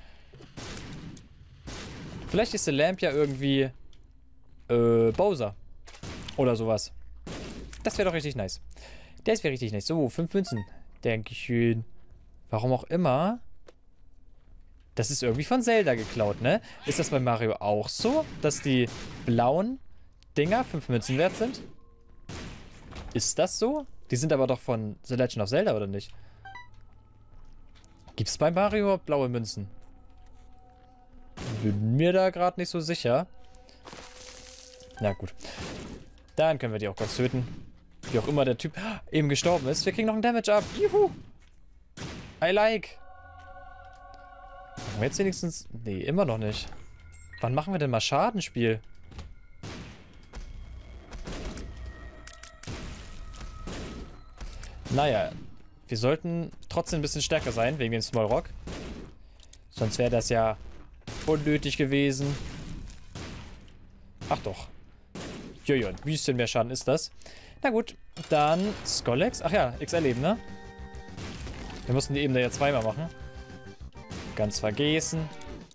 Vielleicht ist The Lamp ja irgendwie äh, Bowser. Oder sowas. Das wäre doch richtig nice. Das wäre richtig nice. So, fünf Münzen. Dankeschön. Warum auch immer. Das ist irgendwie von Zelda geklaut, ne? Ist das bei Mario auch so, dass die blauen Dinger fünf Münzen wert sind? Ist das so? Die sind aber doch von The Legend of Zelda, oder nicht? Gibt es bei Mario blaue Münzen? Bin mir da gerade nicht so sicher. Na gut. Dann können wir die auch kurz töten. Wie auch immer der Typ eben gestorben ist. Wir kriegen noch einen Damage ab. Juhu. I like. Machen wir jetzt wenigstens... Nee, immer noch nicht. Wann machen wir denn mal Schadenspiel? Naja. Wir sollten trotzdem ein bisschen stärker sein, wegen dem Small Rock. Sonst wäre das ja unnötig gewesen. Ach doch. Jojo, ein bisschen mehr Schaden ist das. Na gut, dann Skollex. Ach ja, X erleben, ne? Wir mussten die Ebene ja zweimal machen. Ganz vergessen.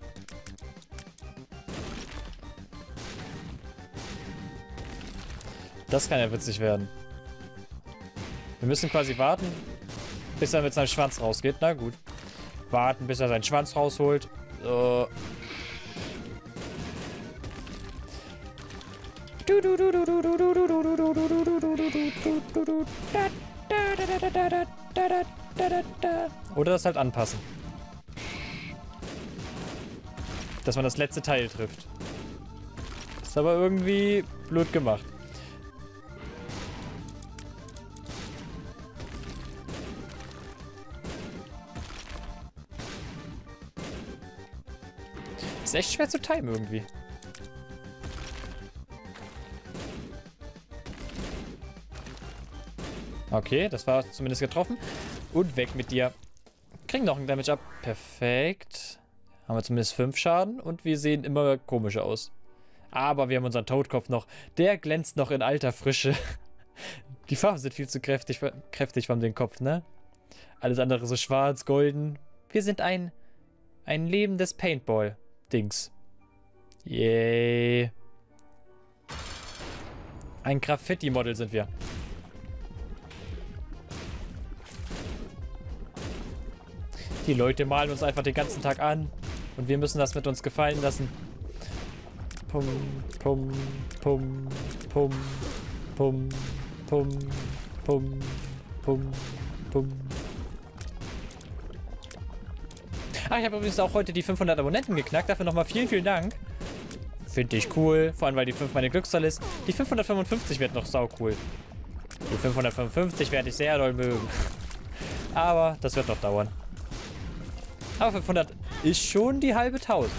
Das kann ja witzig werden. Wir müssen quasi warten, bis er mit seinem Schwanz rausgeht. Na gut. Warten, bis er seinen Schwanz rausholt. So. Oder das halt anpassen. Dass man das letzte Teil trifft. Ist aber irgendwie blöd gemacht. Ist echt schwer zu timen irgendwie. Okay, das war zumindest getroffen. Und weg mit dir. Kriegen noch einen Damage ab. Perfekt. Haben wir zumindest fünf Schaden und wir sehen immer komischer aus. Aber wir haben unseren Toadkopf noch. Der glänzt noch in alter Frische. Die Farben sind viel zu kräftig, kräftig von dem Kopf, ne? Alles andere so schwarz, golden. Wir sind ein, ein lebendes Paintball-Dings. Yay. Ein Graffiti-Model sind wir. Die Leute malen uns einfach den ganzen Tag an. Und wir müssen das mit uns gefallen lassen. Pum, pum, pum, pum, pum, pum, pum, pum, pum. Ah, ich habe übrigens auch heute die fünfhundert Abonnenten geknackt. Dafür nochmal vielen, vielen Dank. Finde ich cool. Vor allem, weil die fünf meine Glückszahl ist. Die fünfhundertfünfundfünfzig wird noch sau cool. Die fünfhundertfünfundfünfzig werde ich sehr doll mögen. Aber das wird noch dauern. Aber fünfhundert ist schon die halbe tausend.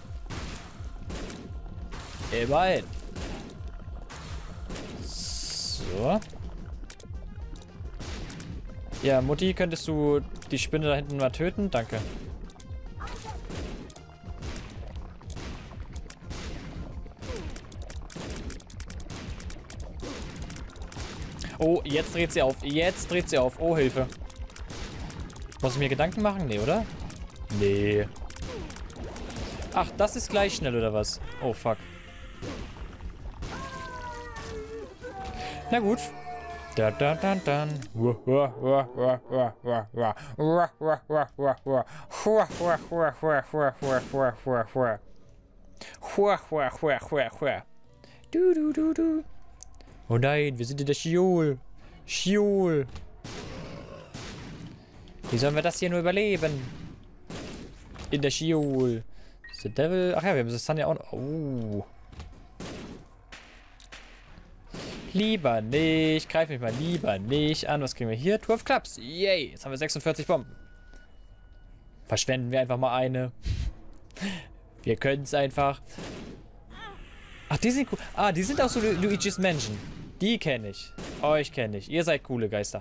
Immerhin. So. Ja, Mutti, könntest du die Spinne da hinten mal töten? Danke. Oh, jetzt dreht sie auf. Jetzt dreht sie auf. Oh, Hilfe. Muss ich mir Gedanken machen? Nee, oder? Nee. Ach, das ist gleich schnell, oder was? Oh, fuck. Na gut. Da, da, da, dann. Hua, hua, hua, hua, hua. Du, du, du, du. Oh nein, wir sind in der Sheol. Sheol. Wie sollen wir das hier nur überleben? In der Sheol. The Devil. Ach ja, wir haben das Sun ja auch noch. Oh. Lieber nicht. Greif mich mal lieber nicht an. Was kriegen wir hier? zwölf Clubs. Yay. Jetzt haben wir sechsundvierzig Bomben. Verschwenden wir einfach mal eine. Wir können es einfach. Ach, die sind cool. Ah, die sind auch so Lu Luigi's Mansion. Die kenne ich. Euch kenne ich. Ihr seid coole Geister.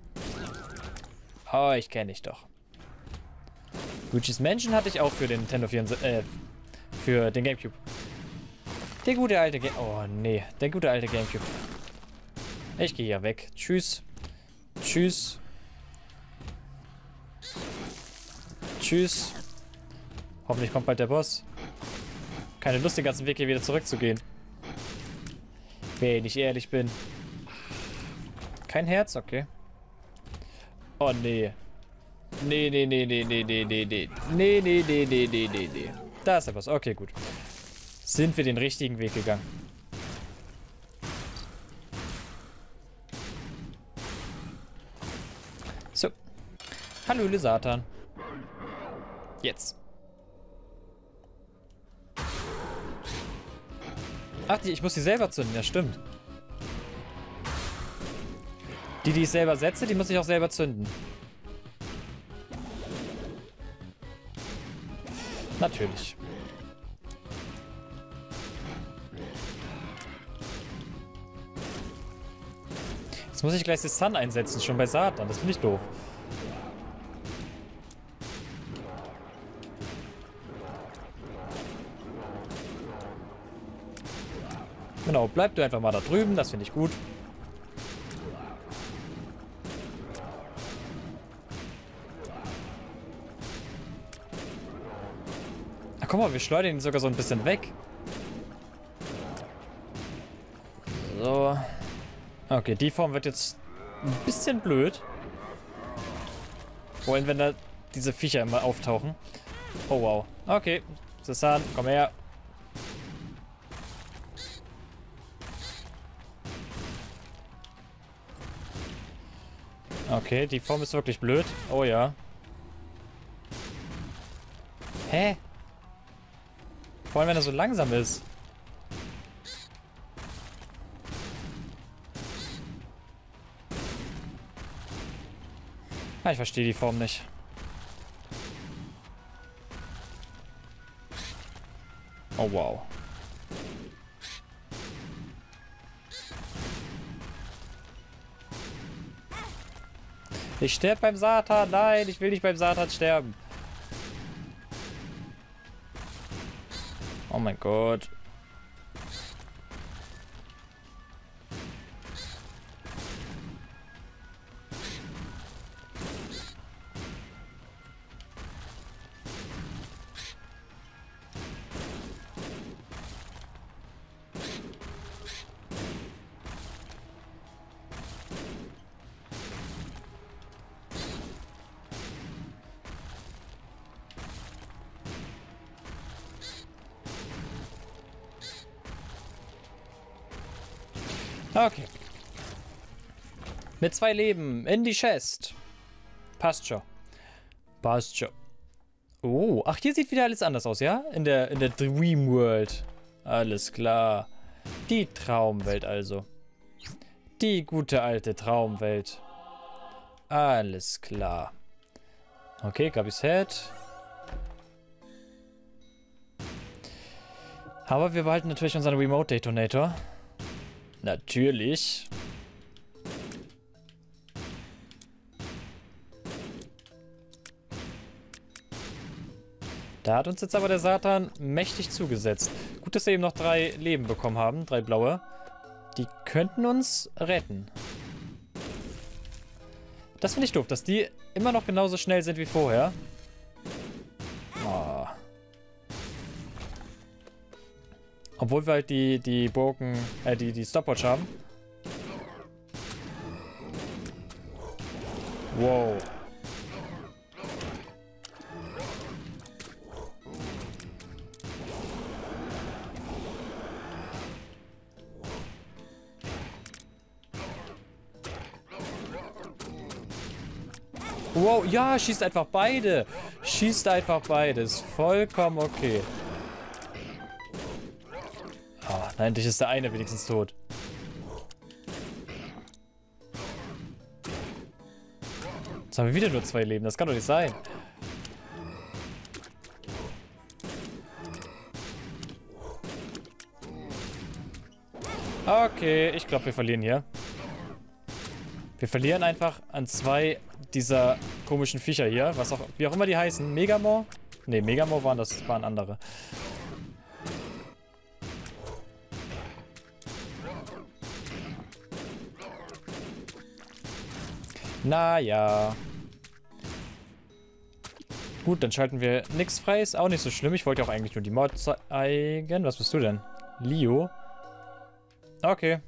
Euch kenne ich doch. Luigi's Mansion hatte ich auch für den Nintendo vierundsechzig, äh, für den Gamecube. Der gute alte Game... Oh, nee. Der gute alte Gamecube. Ich gehe hier weg. Tschüss. Tschüss. Tschüss. Hoffentlich kommt bald der Boss. Keine Lust, den ganzen Weg hier wieder zurückzugehen. Wenn ich ehrlich bin. Kein Herz? Okay. Oh, nee. Nee, nee, nee, nee, nee, nee, nee, nee. Nee, nee, nee, nee, nee, nee, nee. Da ist der Boss. Okay, gut. Sind wir den richtigen Weg gegangen. So. Hallöle Satan. Jetzt. Ach, die, ich muss die selber zünden. Ja, stimmt. Die, die ich selber setze, die muss ich auch selber zünden. Natürlich. Jetzt muss ich gleich das Sun einsetzen, schon bei Satan. Das finde ich doof. Genau, bleib du einfach mal da drüben. Das finde ich gut. Ach, guck mal, wir schleudern ihn sogar so ein bisschen weg. So. Okay, die Form wird jetzt ein bisschen blöd. Vor allem, wenn da diese Viecher immer auftauchen. Oh, wow. Okay. Sasan, komm her. Okay, die Form ist wirklich blöd. Oh ja. Hä? Vor allem, wenn er so langsam ist. Ah, ich verstehe die Form nicht. Oh, wow. Ich sterbe beim Satan. Nein, ich will nicht beim Satan sterben. Oh mein Gott. Okay. Mit zwei Leben in die Chest. Passt schon. Passt schon. Oh, ach, hier sieht wieder alles anders aus, ja? In der, in der Dream World. Alles klar. Die Traumwelt also. Die gute alte Traumwelt. Alles klar. Okay, Gabby's Head. Aber wir behalten natürlich unseren Remote Detonator. Natürlich. Da hat uns jetzt aber der Satan mächtig zugesetzt. Gut, dass wir eben noch drei Leben bekommen haben. Drei blaue. Die könnten uns retten. Das finde ich doof, dass die immer noch genauso schnell sind wie vorher. Oh. Obwohl wir halt die, die Broken, äh, die, die Stopwatch haben. Wow. Wow, ja, schießt einfach beide. Schießt einfach beide. Ist vollkommen okay. Oh, na, endlich ist der eine wenigstens tot. Jetzt haben wir wieder nur zwei Leben. Das kann doch nicht sein. Okay, ich glaube, wir verlieren hier. Wir verlieren einfach an zwei dieser komischen Viecher hier. Was auch, wie auch immer die heißen. Megamore? Ne, Megamore waren das, waren andere. Naja. Gut, dann schalten wir nichts frei. Ist auch nicht so schlimm. Ich wollte auch eigentlich nur die Mod zeigen. Was bist du denn? Leo? Okay.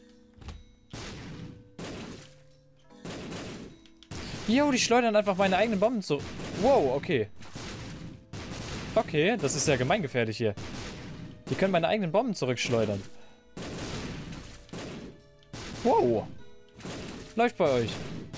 Jo, die schleudern einfach meine eigenen Bomben zu. Wow, okay. Okay, das ist ja gemeingefährlich hier. Die können meine eigenen Bomben zurückschleudern. Wow. Läuft bei euch.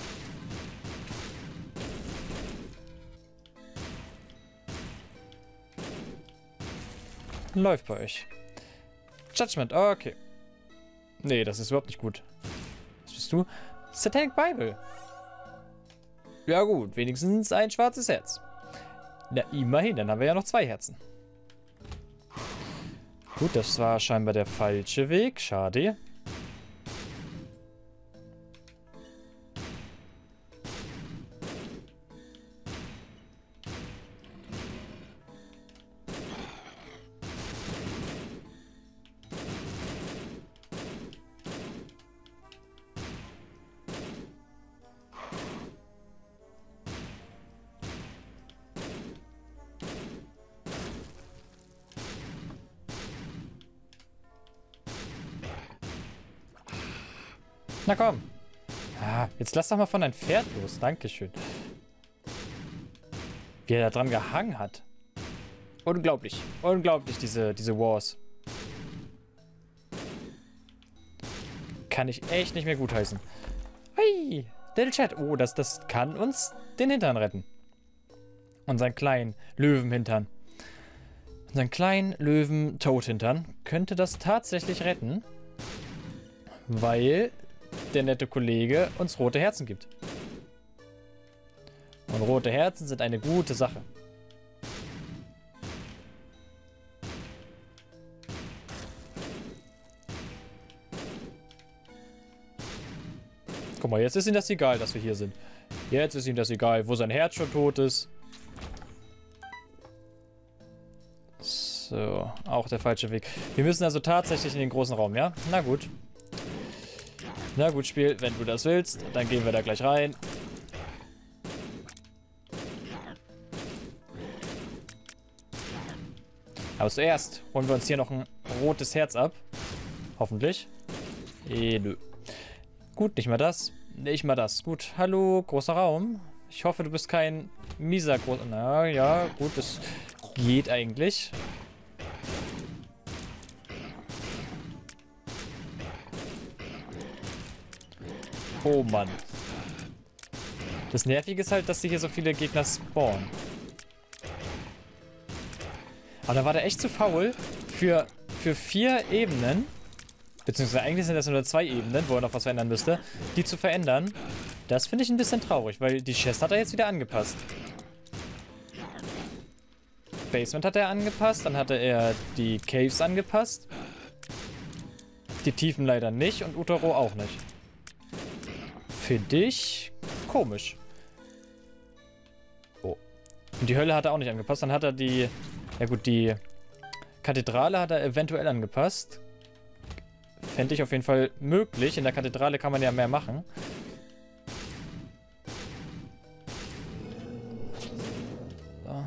Läuft bei euch. Judgment, okay. Nee, das ist überhaupt nicht gut. Was bist du? Satanic Bible. Ja gut, wenigstens ein schwarzes Herz. Na, immerhin, dann haben wir ja noch zwei Herzen. Gut, das war scheinbar der falsche Weg. Schade. Na komm. Ah, jetzt lass doch mal von deinem Pferd los. Dankeschön. Wie er da dran gehangen hat. Unglaublich. Unglaublich, diese, diese Wars. Kann ich echt nicht mehr gutheißen. Hui. Little Chat. Oh, das, das kann uns den Hintern retten. Unseren kleinen Löwenhintern. Unseren kleinen Löwen-Toad-Hintern könnte das tatsächlich retten. Weil der nette Kollege uns rote Herzen gibt. Und rote Herzen sind eine gute Sache. Guck mal, jetzt ist ihm das egal, dass wir hier sind. Jetzt ist ihm das egal, wo sein Herz schon tot ist. So, auch der falsche Weg. Wir müssen also tatsächlich in den großen Raum, ja? Na gut. Na gut, Spiel, wenn du das willst, dann gehen wir da gleich rein. Aber zuerst holen wir uns hier noch ein rotes Herz ab. Hoffentlich. Eh, nö. Gut, nicht mal das. Nicht mal das. Gut, hallo, großer Raum. Ich hoffe, du bist kein mieser großer... Na ja, gut, das geht eigentlich. Oh Mann. Das Nervige ist halt, dass hier so viele Gegner spawnen. Aber da war der echt zu faul für, für vier Ebenen. Beziehungsweise eigentlich sind das nur zwei Ebenen, wo er noch was verändern müsste. Die zu verändern. Das finde ich ein bisschen traurig, weil die Chest hat er jetzt wieder angepasst. Basement hat er angepasst, dann hatte er die Caves angepasst. Die Tiefen leider nicht und Utero auch nicht. Finde ich komisch. Oh. Und die Hölle hat er auch nicht angepasst. Dann hat er die... Ja gut, die Kathedrale hat er eventuell angepasst. Fände ich auf jeden Fall möglich. In der Kathedrale kann man ja mehr machen. So.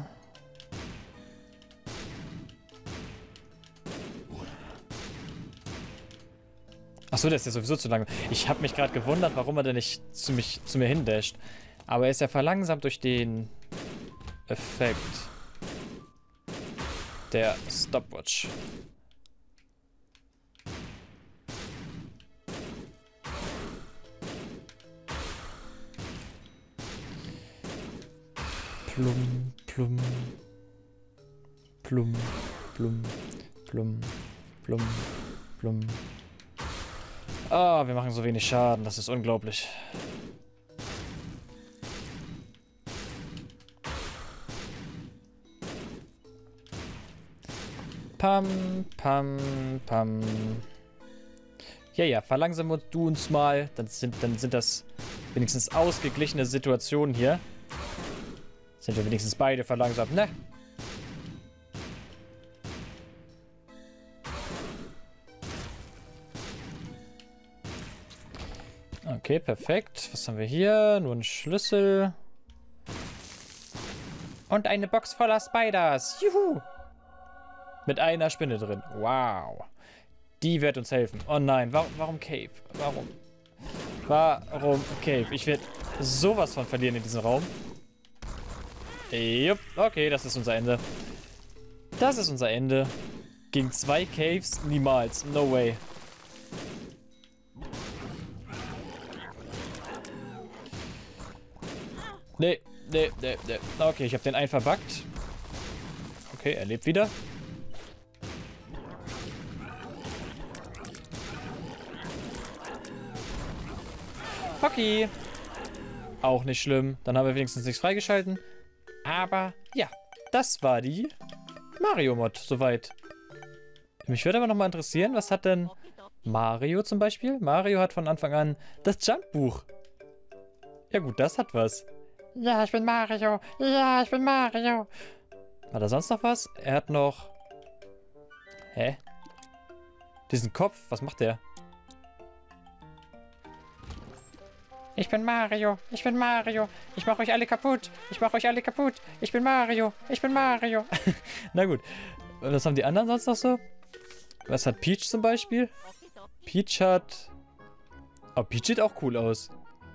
Achso, der ist ja sowieso zu lang. Ich habe mich gerade gewundert, warum er denn nicht zu, mich, zu mir hindasht. Aber er ist ja verlangsamt durch den Effekt der Stopwatch. Plum, plum. Plum, plum, plum, plum, plum. Ah, wir machen so wenig Schaden. Das ist unglaublich. Pam, pam, pam. Ja, ja, verlangsamen du uns mal. Dann sind, dann sind das wenigstens ausgeglichene Situationen hier. Sind wir wenigstens beide verlangsamt, ne? Okay, perfekt. Was haben wir hier? Nur ein Schlüssel. Und eine Box voller Spiders. Juhu! Mit einer Spinne drin. Wow. Die wird uns helfen. Oh nein, warum, warum Cave? Warum? Warum Cave? Ich werde sowas von verlieren in diesem Raum. Jupp, okay, das ist unser Ende. Das ist unser Ende. Gegen zwei Caves? Niemals. No way. Nee, nee, nee, nee. Okay, ich habe den einen verbuggt. Okay, er lebt wieder. Okay. Auch nicht schlimm. Dann haben wir wenigstens nichts freigeschalten. Aber ja, das war die Mario-Mod soweit. Mich würde aber nochmal interessieren, was hat denn Mario zum Beispiel? Mario hat von Anfang an das Jump-Buch. Ja gut, das hat was. Ja, ich bin Mario. Ja, ich bin Mario. Hat er sonst noch was? Er hat noch... Hä? Diesen Kopf, was macht der? Ich bin Mario. Ich bin Mario. Ich mache euch alle kaputt. Ich mache euch alle kaputt. Ich bin Mario. Ich bin Mario. Na gut. Was haben die anderen sonst noch so? Was hat Peach zum Beispiel? Peach hat... Oh, Peach sieht auch cool aus.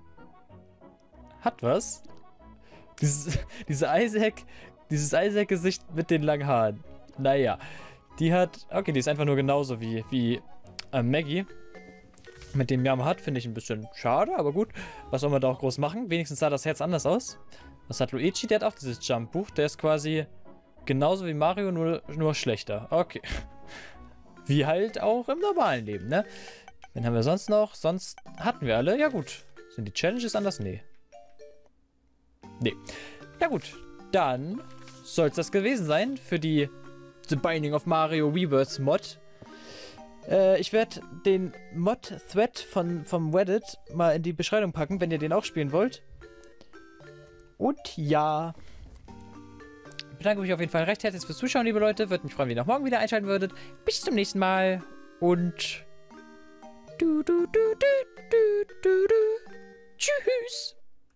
Hat was? Dieses, diese Isaac... Dieses Isaac-Gesicht mit den langen Haaren. Naja. Die hat... Okay, die ist einfach nur genauso wie, wie äh, Maggie. Mit dem Yama hat, finde ich ein bisschen schade, aber gut. Was soll man da auch groß machen? Wenigstens sah das Herz anders aus. Was hat Luigi? Der hat auch dieses Jump-Buch. Der ist quasi genauso wie Mario, nur, nur schlechter. Okay. Wie halt auch im normalen Leben, ne? Wen haben wir sonst noch? Sonst hatten wir alle. Ja gut. Sind die Challenges anders? Nee. Nee. Ja gut. Dann soll es das gewesen sein für die The Binding of Mario Rebirth Mod. Äh, ich werde den Mod-Thread von, vom Reddit mal in die Beschreibung packen, wenn ihr den auch spielen wollt. Und ja. Ich bedanke mich auf jeden Fall recht herzlich fürs Zuschauen, liebe Leute. Würde mich freuen, wenn ihr auch morgen wieder einschalten würdet. Bis zum nächsten Mal. Und... Du, du, du, du, du, du, du. Tschüss.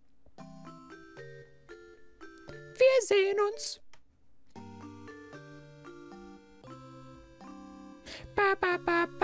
Wir sehen uns. Ba, ba, ba,